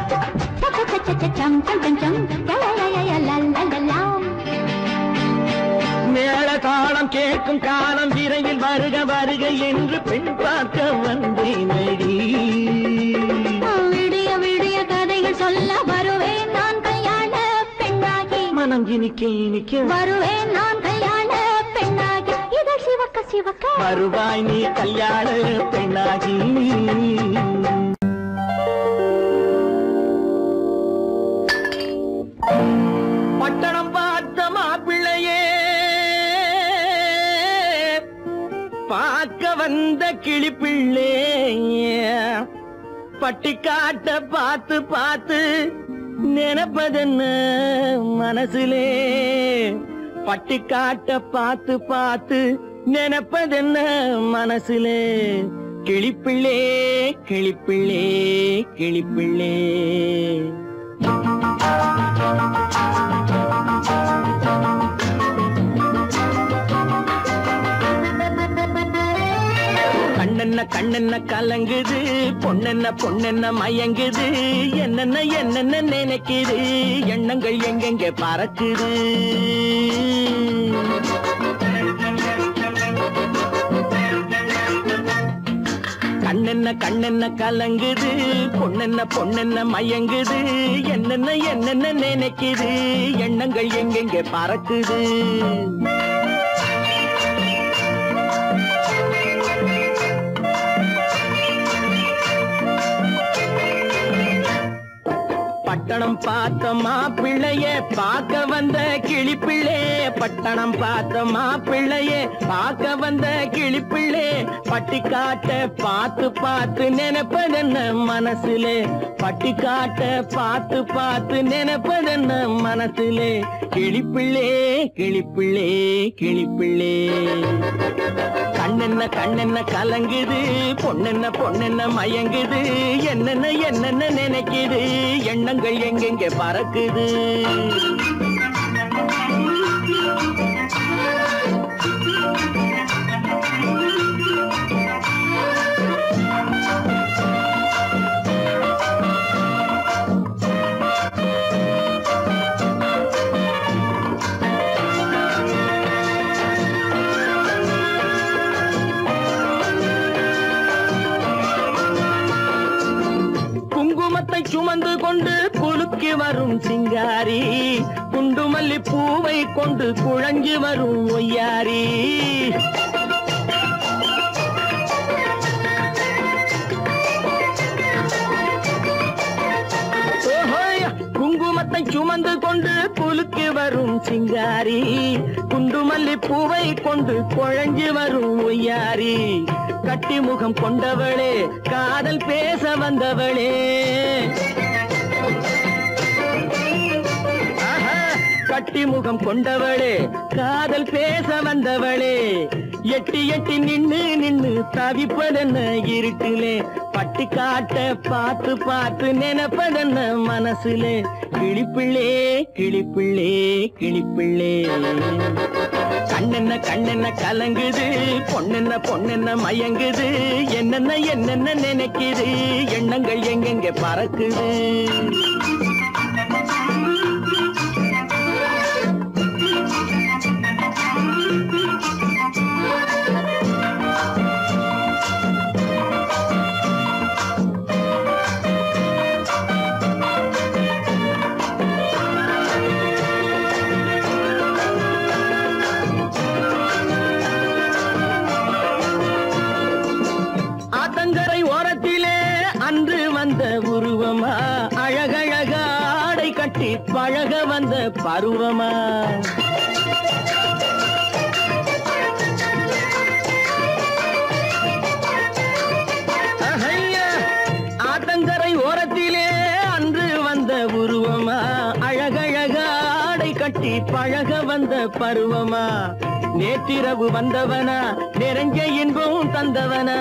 மேள காலம் கேட்கும் காலம் விரைவில் வருக வருக என்று பெண் பார்க்க வந்தேனடி. விடிய விடிய கதைகள் சொல்ல வருவேன் நான் கல்யாண பெண்ணாகி. மனம் இனிக்க இனிக்க வருவேன் நான் கல்யாண பெண்ணாகி. இதை சிவக்க சிவக்க வருவாய் நீ கல்யாண பெண்ணாகி. பட்டணம் பார்த்த மாப்பிள்ளையே பார்க்க வந்த கிளிப்பிள்ளே பட்டிக்காட்ட பார்த்து பார்த்து நினைப்பதென்ன மனசிலே. பட்டிக்காட்ட பார்த்து பார்த்து நினைப்பதென்ன மனசிலே. கிளிப்பிள்ளே கிளிப்பிள்ளே கிளிப்பிள்ளே. கண்ணென்ன கண்ணென்ன கலங்குது பொண்ணென்ன பொண்ணென்ன மயங்குது. என்னென்ன என்னென்ன நினைக்குது எண்ணங்கள் எங்கெங்க பறக்குது. கண்ணென்ன கண்ணென்ன கலங்குது பொண்ணென்ன பொண்ணென்ன மயங்குது. என்னென்ன என்னென்ன நினைக்குது எண்ணங்கள் எங்கெங்க பறக்குது. பட்டணம் பார்த்த மாப்பிள்ளையே பார்க்க வந்த கிளிப்பிள்ளே. பட்டணம் பார்த்த மாப்பிள்ளையே பார்க்க வந்த கிளிப்பிள்ளே. பட்டிக்காட்ட பார்த்து பார்த்து நினைப்பதென்ன மனசிலே. பட்டிக்காட்ட பார்த்து பார்த்து நினைப்பதென்ன மனசிலே. கிளிப்பிள்ளே கிளிப்பிள்ளே கிளிப்பிள்ளே. கண்ணென்ன கண்ணென்ன கலங்குது பொண்ணென்ன பொண்ணென்ன மயங்குது. என்னென்ன என்னென்ன நினைக்குது எண்ணங்கள் எங்கெங்க பறக்குது. குங்குமத்தை சுமந்து கொண்டு குலுக்கி வரும் சிங்காரி. குண்டுமல்லி பூவை கொண்டு குழஞ்சி வரும் ஒய்யாரி. குங்குமத்தை சுமந்து கொண்டு குலுக்கி வரும் சிங்காரி. குண்டுமல்லி பூவை கொண்டு குழஞ்சி வரும் ஒய்யாரி. கட்டி முகம் கொண்டவளே காதல் பேச வந்தவளே. கட்டி முகம் கொண்டவளே காதல் பேச வந்தவளே. எட்டி எட்டி நின்னு நின்னு தவிப்பதென்ன இருட்டிலே. பட்டிக்காட்ட பார்த்து பார்த்து நினைப்பதென்ன மனசிலே. கிளிப்பிள்ளே கிளிப்பிள்ளே கிளிப்பிள்ளே. கண்ணென்ன கலங்குது, பொண்ணென்ன மயங்குது, என்னென்ன நினைக்குது, எண்ணங்கள் எங்கெங்க பறக்குது. ஆத்தங்கரை ஓரத்திலே அன்று வந்த உருவமா, அழகழக ஆடை கட்டி பழக வந்த பருவமா. ஆத்தங்கரை ஓரத்திலே அன்று வந்த உருவமா, அழகழக ஆடை கட்டி பழக வந்த பருவமா. நேற்றிரவு வந்தவனா, நிறைஞ்ச இன்பம் தந்தவனா.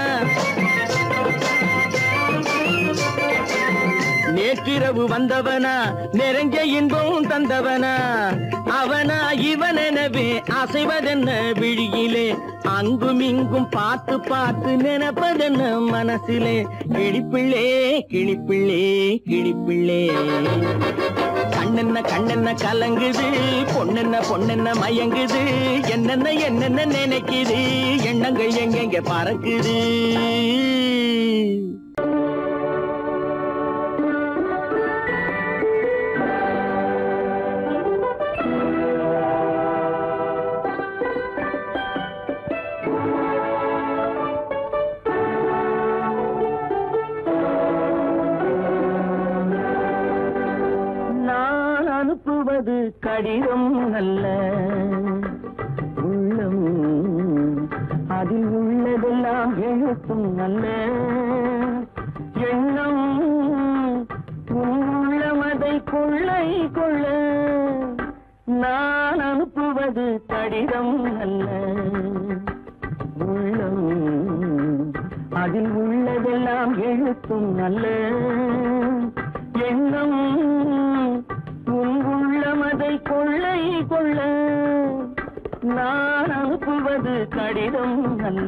நேற்றிரவு வந்தவனா, நிறைஞ்ச இன்பம் தந்தவனா. அவனா இவனெனவே அசைவதென்ன விழியிலே, அங்கும் இங்கும் பார்த்து பார்த்து நினைப்பதென்ன மனசிலே. கிளிப்பிள்ளே கிளிப்பிள்ளே கிளிப்பிள்ளே. கண்ணென்ன கலங்குது, பொண்ணென்ன மயங்குது, என்னென்ன நினைக்குது, எண்ணங்கள் எங்கெங்க பறக்குது. அனுப்புவது கடிதம் அல்ல, உள்ளம் அதில் உள்ளதெல்லாம் எழுத்தும் அல்ல. எண்ணம் உள்ளமதை கொள்ளை கொள்ள. நான் அனுப்புவது கடிதம் அல்ல, உள்ளம் அதில் உள்ளதெல்லாம் எழுத்தும் அல்ல. எண்ணம் உள்ளமதை கொள்ளை கொள்ள. நான் அனுப்புவது கடிதம் அல்ல.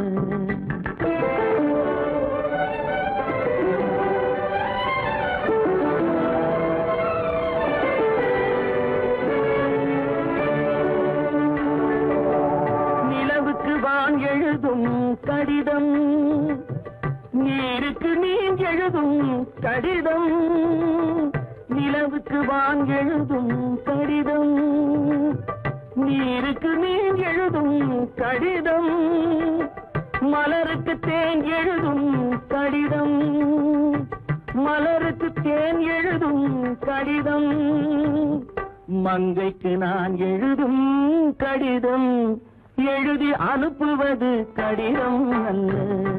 நிலவுக்கு வான் எழுதும் கடிதம், நீருக்கு நீர் எழுதும் கடிதம். நிலவுக்கு வான் எழுதும் கடிதம், நீருக்கு நீர் எழுதும் கடிதம். மலருக்கு தேன் எழுதும் கடிதம், மலருக்கு தேன் எழுதும் கடிதம். மங்கைக்கு நான் எழுதும் கடிதம், எழுதி அனுப்புவது கடிதம் அல்ல.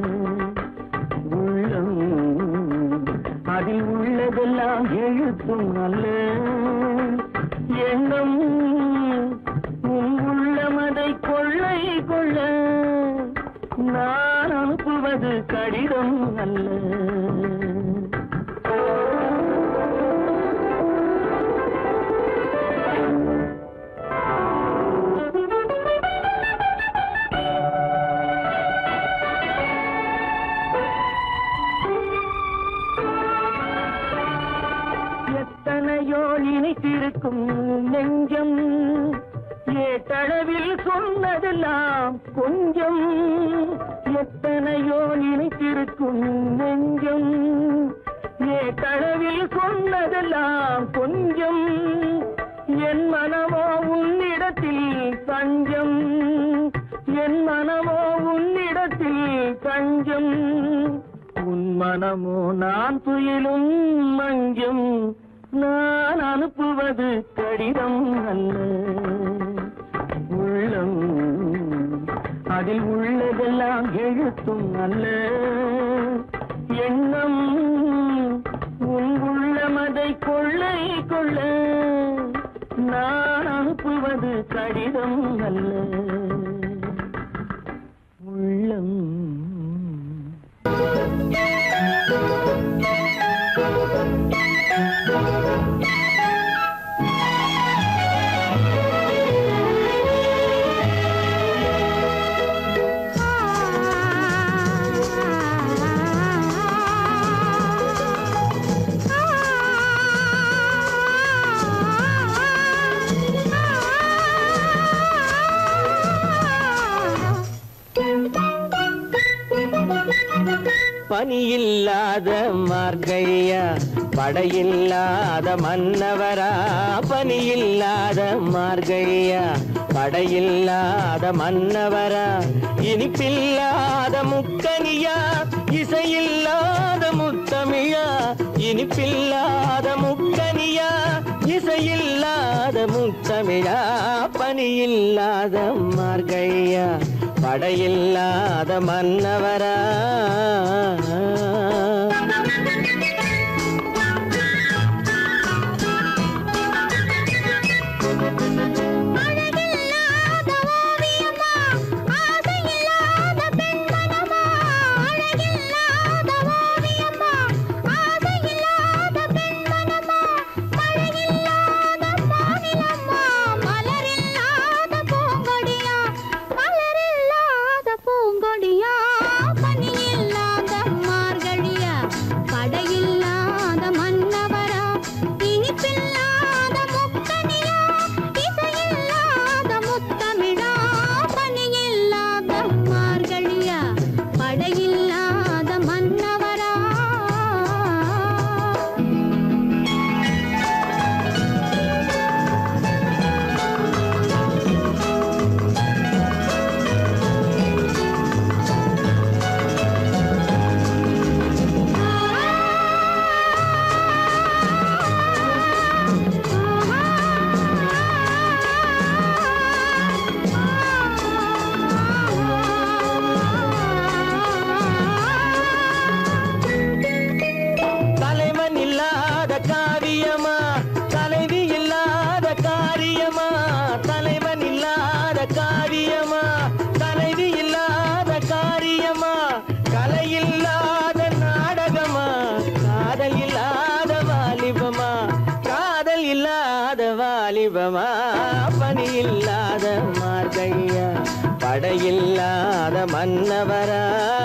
உள்ளம் அதில் உள்ளதெல்லாம் எழுத்தும் அல்ல. எண்ணம் உள்ளமதை கொள்ளை கொள்ள. நான் அனுப்புவது கடிதம் அல்ல. எத்தனையோ நினைத்திருக்கும் நெஞ்சம், ஏட்டளவில் சொன்னதெல்லாம் கொஞ்சம். எத்தனையோ நினைத்திருக்கும் நெஞ்சம், ஏட்டளவில் சொன்னதெல்லாம் கொஞ்சம். என் மனமோ உன்னிடத்தில் தஞ்சம், என் மனமோ உன்னிடத்தில் தஞ்சம். உன் மனமோ நான் துயிலும் மஞ்சம். நான் அனுப்புவது கடிதம் அல்ல, உள்ளம் அதில் உள்ளதெல்லாம் எழுத்தும் அல்ல. எண்ணம் உன் உள்ளமதை கொள்ளை கொள்ள. நான் அனுப்புவது கடிதம் அல்ல, உள்ளம். பனியில்லாத மார்கழியா படையில்லாத மன்னவரா பனியில்லாத மார்கழியா படையில்லாத மன்னவரா இனிப்பில்லாத முக்கனியா இசையில்லாத முத்தமிழா இனிப்பில்லாத முக்கனியா இசையில்லாத முத்தமிழா பனியில்லாத மார்கழியா படையில்லாத மன்னவரா பனியில்லாத மார்கழியா படையில்லாத மன்னவரா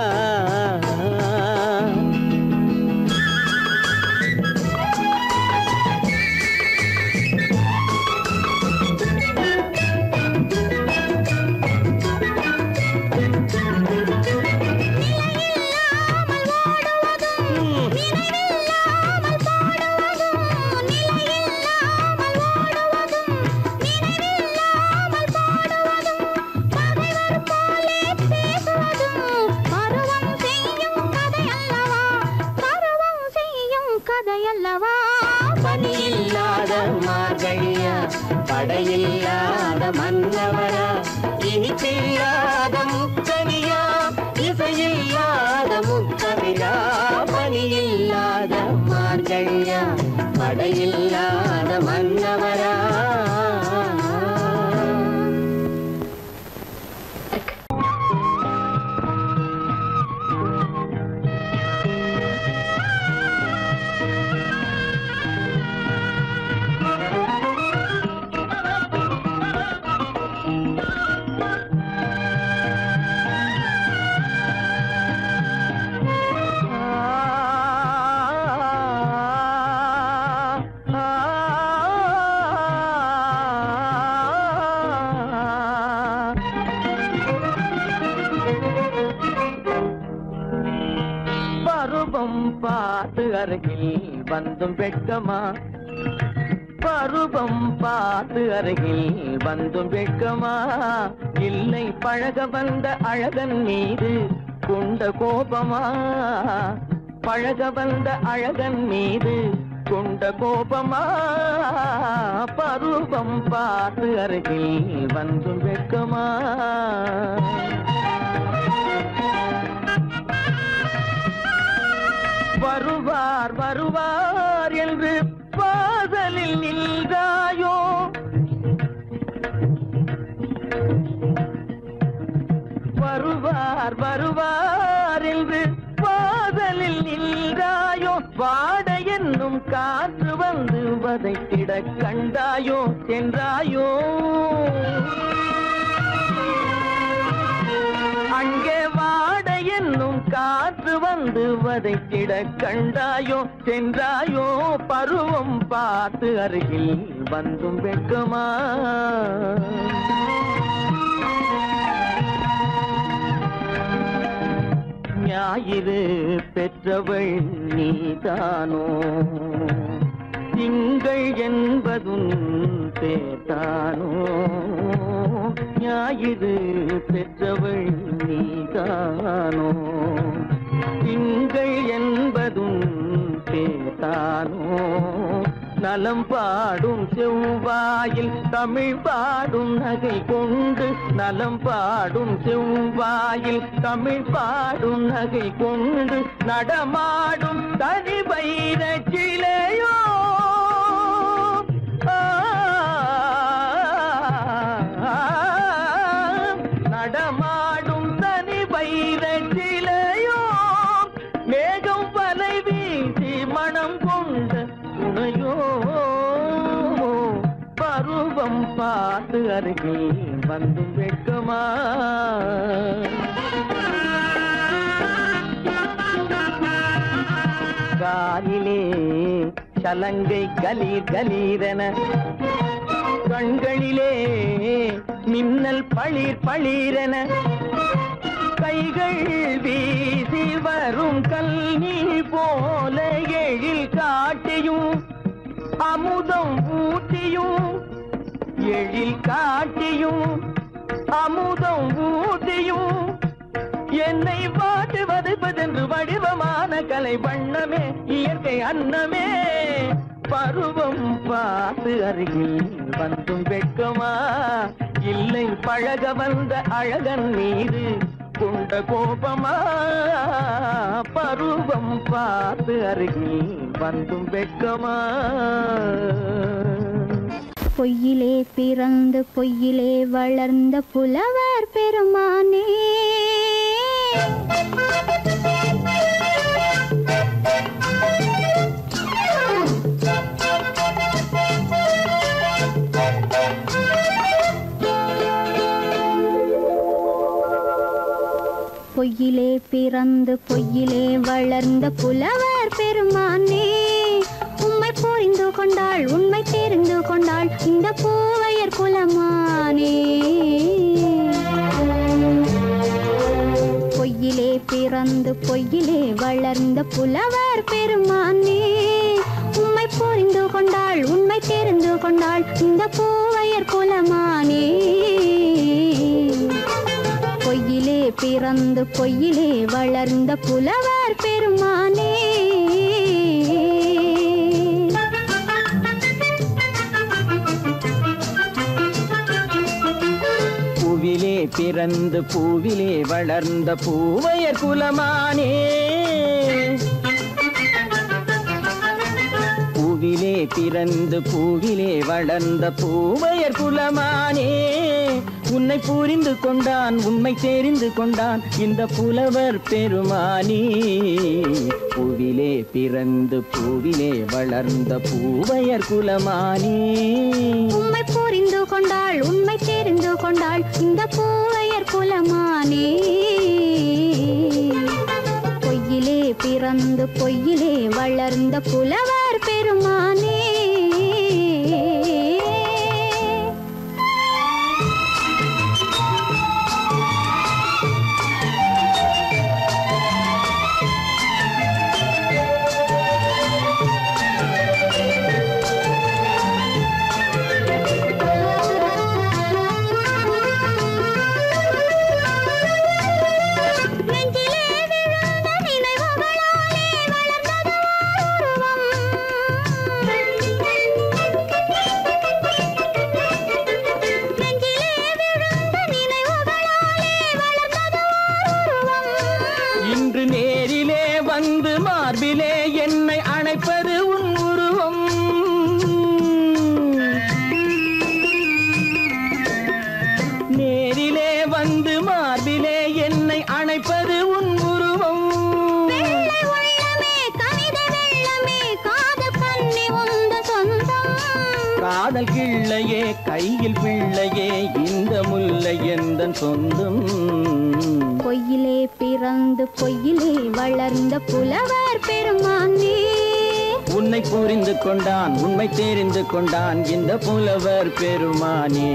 பனியில்லாத மார்கழியா படையில்லாத மன்னவரா இனிப்பில்லாத முக்கனியா இசையில்லாத முத்தமிழா பனியில்லாத மார்கழியா படையில்லாத மன்னவரா பார்த்து அருகில் வந்தும் வெட்கமா பருவம் பார்த்து அருகில் வந்தும் வெட்கமா இல்லை பழக வந்த அழகன் மீது கொண்ட கோபமா பழக வந்த அழகன் மீது கொண்ட கோபமா பருவம் பார்த்து அருகில் வந்தும் வெட்கமா வருவார் வருவார் என்று வாசலில் நின்றாயோ வருவார் வருவார் என்று வாசலில் நின்றாயோ வாட என்னும் காற்று வந்து வதைத்திட கண்டாயோ சென்றாயோ அங்கே வாட என்னும் காற்று வந்து வதைத்திட கண்டாயோ சென்றாயோ பருவம் பார்த்து அருகில் வந்தும் வெட்கமா ஞாயிறு பெற்றவள் நீதானோ திங்கள் என்பதும் பேதானோ ஞாயிறு பெற்றவள் நீதானோ திங்கள் என்பதும் பேதானோ நலம் பாடும் செவ்வாயில் தமிழ் பாடும் நகை கொண்டு நலம் பாடும் செவ்வாயில் தமிழ் பாடும் நகை கொண்டு நடமாடும் தனி வைர சிலையோ நடமாடும் தனி வைர சிலையோ மேகம் வலை வீசி மனம் கொண்ட துணையோ பருவம் பார்த்து அருகில் வந்து வெட்கமா காலிலே சலங்கை கலீர் கலீரென கண்களிலே மின்னல் பளிர் பளிரென கைகள் வீசி வரும் கல்வி போல எழில் காட்டியும் அமுதம் ஊட்டியும் எழில் காட்டியும் அமுதம் ஊட்டியும் என்னை பாட்டு வதைப்பதென்று வடிவமான கலை வண்ணமே இயற்கை அன்னமே பருவம் பார்த்து அருகில் வந்தும் வெட்கமா இல்லை பழக வந்த அழகன் மீது கொண்ட கோபமா பருவம் பார்த்து அருகில் வந்தும் வெட்கமா பொய்யிலே பிறந்து பொய்யிலே வளர்ந்த புலவர் பெருமானே பொய்யிலே பிறந்து பொய்யிலே வளர்ந்த புலவர் பெருமானே உம்மை புரிந்து கொண்டாள் உண்மை தெரிந்து கொண்டாள் இந்த பூவையர் குலமானே பொய்யிலே பிறந்து பொய்யிலே வளர்ந்த புலவர் பெருமானே உம்மை புரிந்து கொண்டாள் உண்மை தெரிந்து கொண்டாள் இந்த பூவையர் குலமானே பொய்யிலே பிறந்து பொய்யிலே வளர்ந்த புலவர் பெருமானே பூவிலே பிறந்து பூவிலே வளர்ந்த பூவையர் குலமானே பூவிலே பிறந்து பூவிலே வளர்ந்த பூவையர் குலமானே உன்னை புரிந்து கொண்டான் உண்மை தெரிந்து கொண்டான் இந்த புலவர் பெருமானே பூவிலே பிறந்து பூவிலே வளர்ந்த பூவையர் குலமானே உம்மை புரிந்து கொண்டாள் உண்மை தெரிந்து கொண்டாள் இந்த பூவையர் குலமானே பொய்யிலே பிறந்து பொய்யிலே வளர்ந்த புலவர் பெருமானே மார்பிலே என்னை அணைப்பது உன் உருவம் நேரிலே வந்து மார்பிலே என்னை அணைப்பது உன் உருவம் காதல் கிள்ளையே கையில் பிள்ளையே இந்த முல்லை எந்தன் சொந்தம் பொய்யிலே பிறந்து பொய்யிலே வளர்ந்த புலவர் பெருமானே உன்னை புரிந்து கொண்டான் உண்மை தெரிந்து கொண்டான் இந்த புலவர் பெருமானே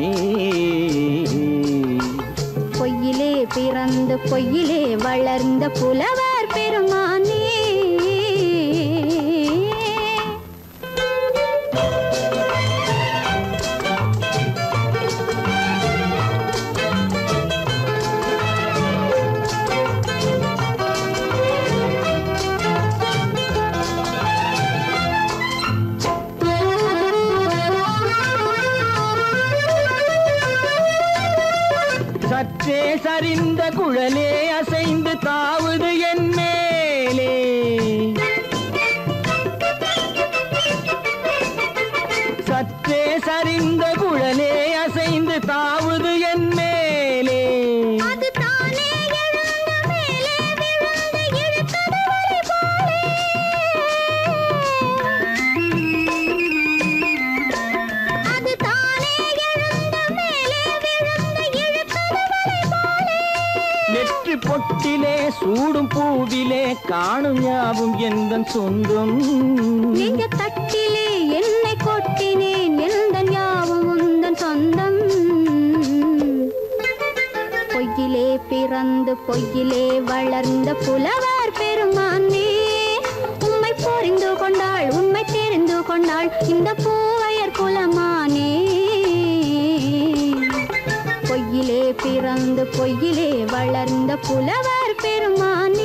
பொய்யிலே பிறந்து பொய்யிலே வளர்ந்த புலவர் சற்றே சரிந்த குழலே அசைந்து தாவுது என் மேலே. சற்றே சரிந்த குழலே அசைந்து தாவுது என் மேலே. அது தானே எழுந்த மேலே விழுந்து இழுத்தது வலை போலே. அது தானே எழுந்த மேலே விழுந்து இழுத்தது வலை போலே. நெற்றி பொட்டிலே சூடும் பூவிலே காணும் யாவும் எந்தன் சொந்தம். நெஞ்ச தட்டிலே என்னை கொட்டினேன் எந்தன் யாவும் உந்தன் சொந்தம். பொய்யிலே பிறந்து பொய்யிலே வளர்ந்த புலவர் பெருமானே, உம்மை புரிந்து கொண்டாள் உண்மை தெரிந்து கொண்டாள் இந்த பூவையர் குலமானே. பொய்யிலே பிறந்து பொய்யிலே வளர்ந்த புலவர் பெருமானே.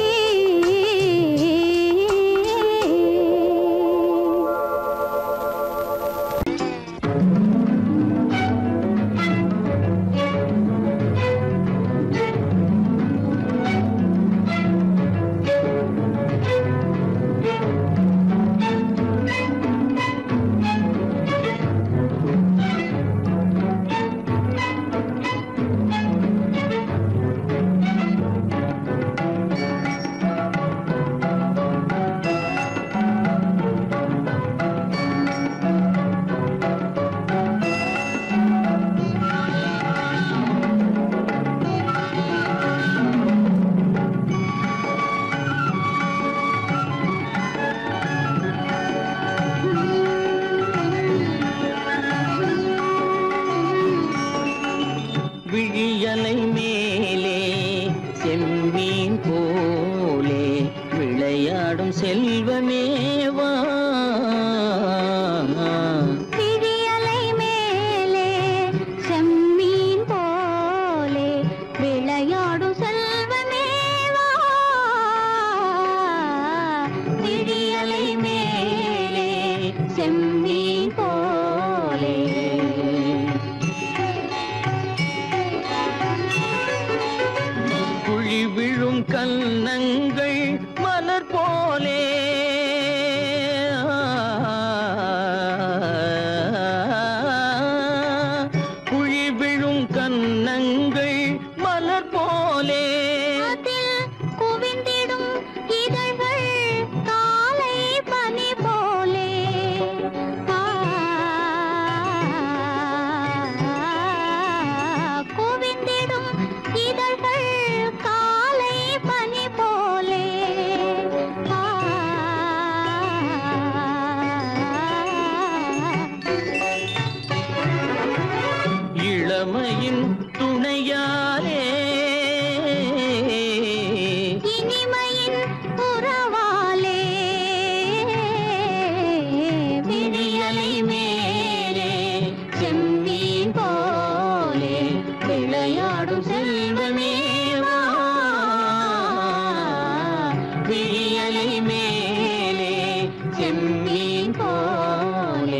விழியலை மேலே செம்மீன் போலே விளையாடும் செல்வமேவா. விழியலை மேலே செம்மீன் போலே விளையாடும் செல்வமேவா. விழியலை மேலே செம்மீன் போலே. குழி விழும் கன்னங்கள் மலர் போலே. குழி விழும் கன்னங்கள் மலர் போலே. அதில் குவிந்திடும் இதழ்கள் காலை பனி போலே. குவிந்திடும் இதழ்கள் காலை பனி போலே. இளமையின் துணையாலே இனிமையின் உறவாலே. விழியலை மேலே செம்மீன் போலே விளையாடும் செல்வமேவா. விழியலை மேலே செம்மீன் போலே.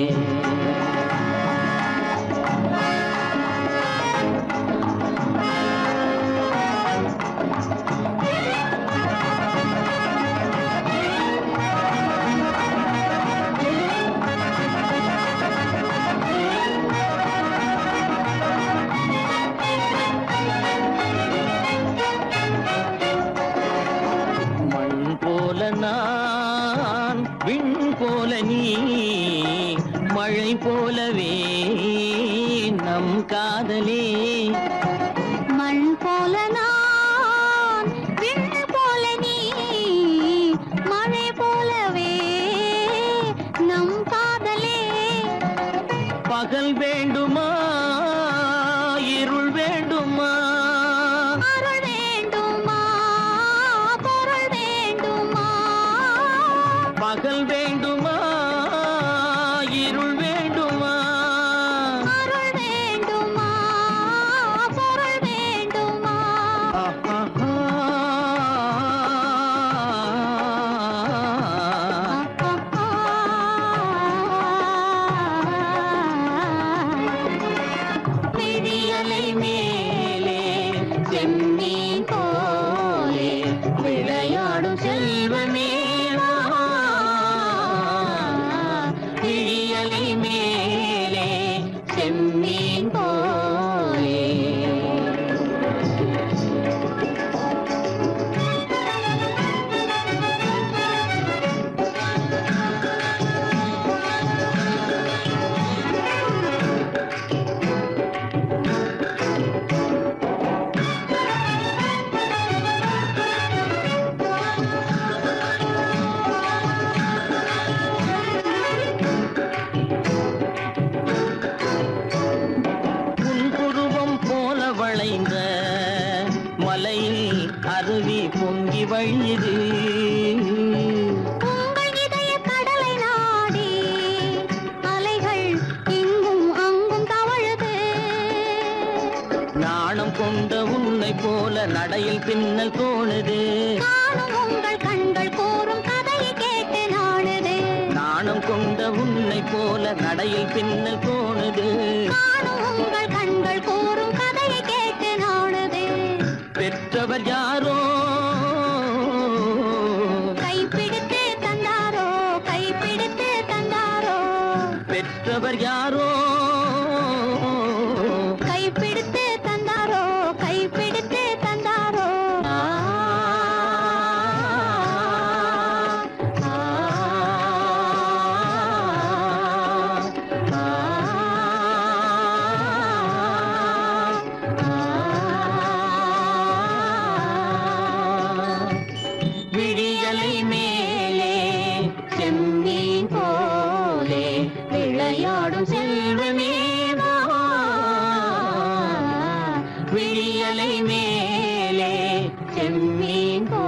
மண் போல நான் விண் போல நீ மழை போலவே நம் காதலே. மண் போல நான் விண் போல நீ மழை போலவே நம் காதலே. பகல் வேண்டுமா இருள் வேண்டுமா. அருள் வேண்டுமா பொருள் வேண்டுமா. பகல் வேண்டுமா இருள் வேண்டுமா. அருள் வேண்டுமா பொருள் வேண்டுமா. விழியலை மேலே போல நடையில் பின்னல் தோணுது. காணும் உங்கள் கண்கள் கூறும் கதையை கேட்டு நாடுது. நாணம் கொண்ட உன்னை போல நடையில் பின்னல் தோணுது. காணும் உங்கள் கண்கள் கூறும் கதையை கேட்டு நாடுது. பெற்றவர் யாரோ கைப்பிடித்து தந்தாரோ கைப்பிடித்து தந்தாரோ. பெற்றவர் யாரோ கைப்பிடித்து தந்தாரோ கைப்பிடித்து தந்தாரோ. விழியலை மேலே செம்மீன் போலே விளையாடும் செல்வமே வா. விழியலை மேலே செம்மீன்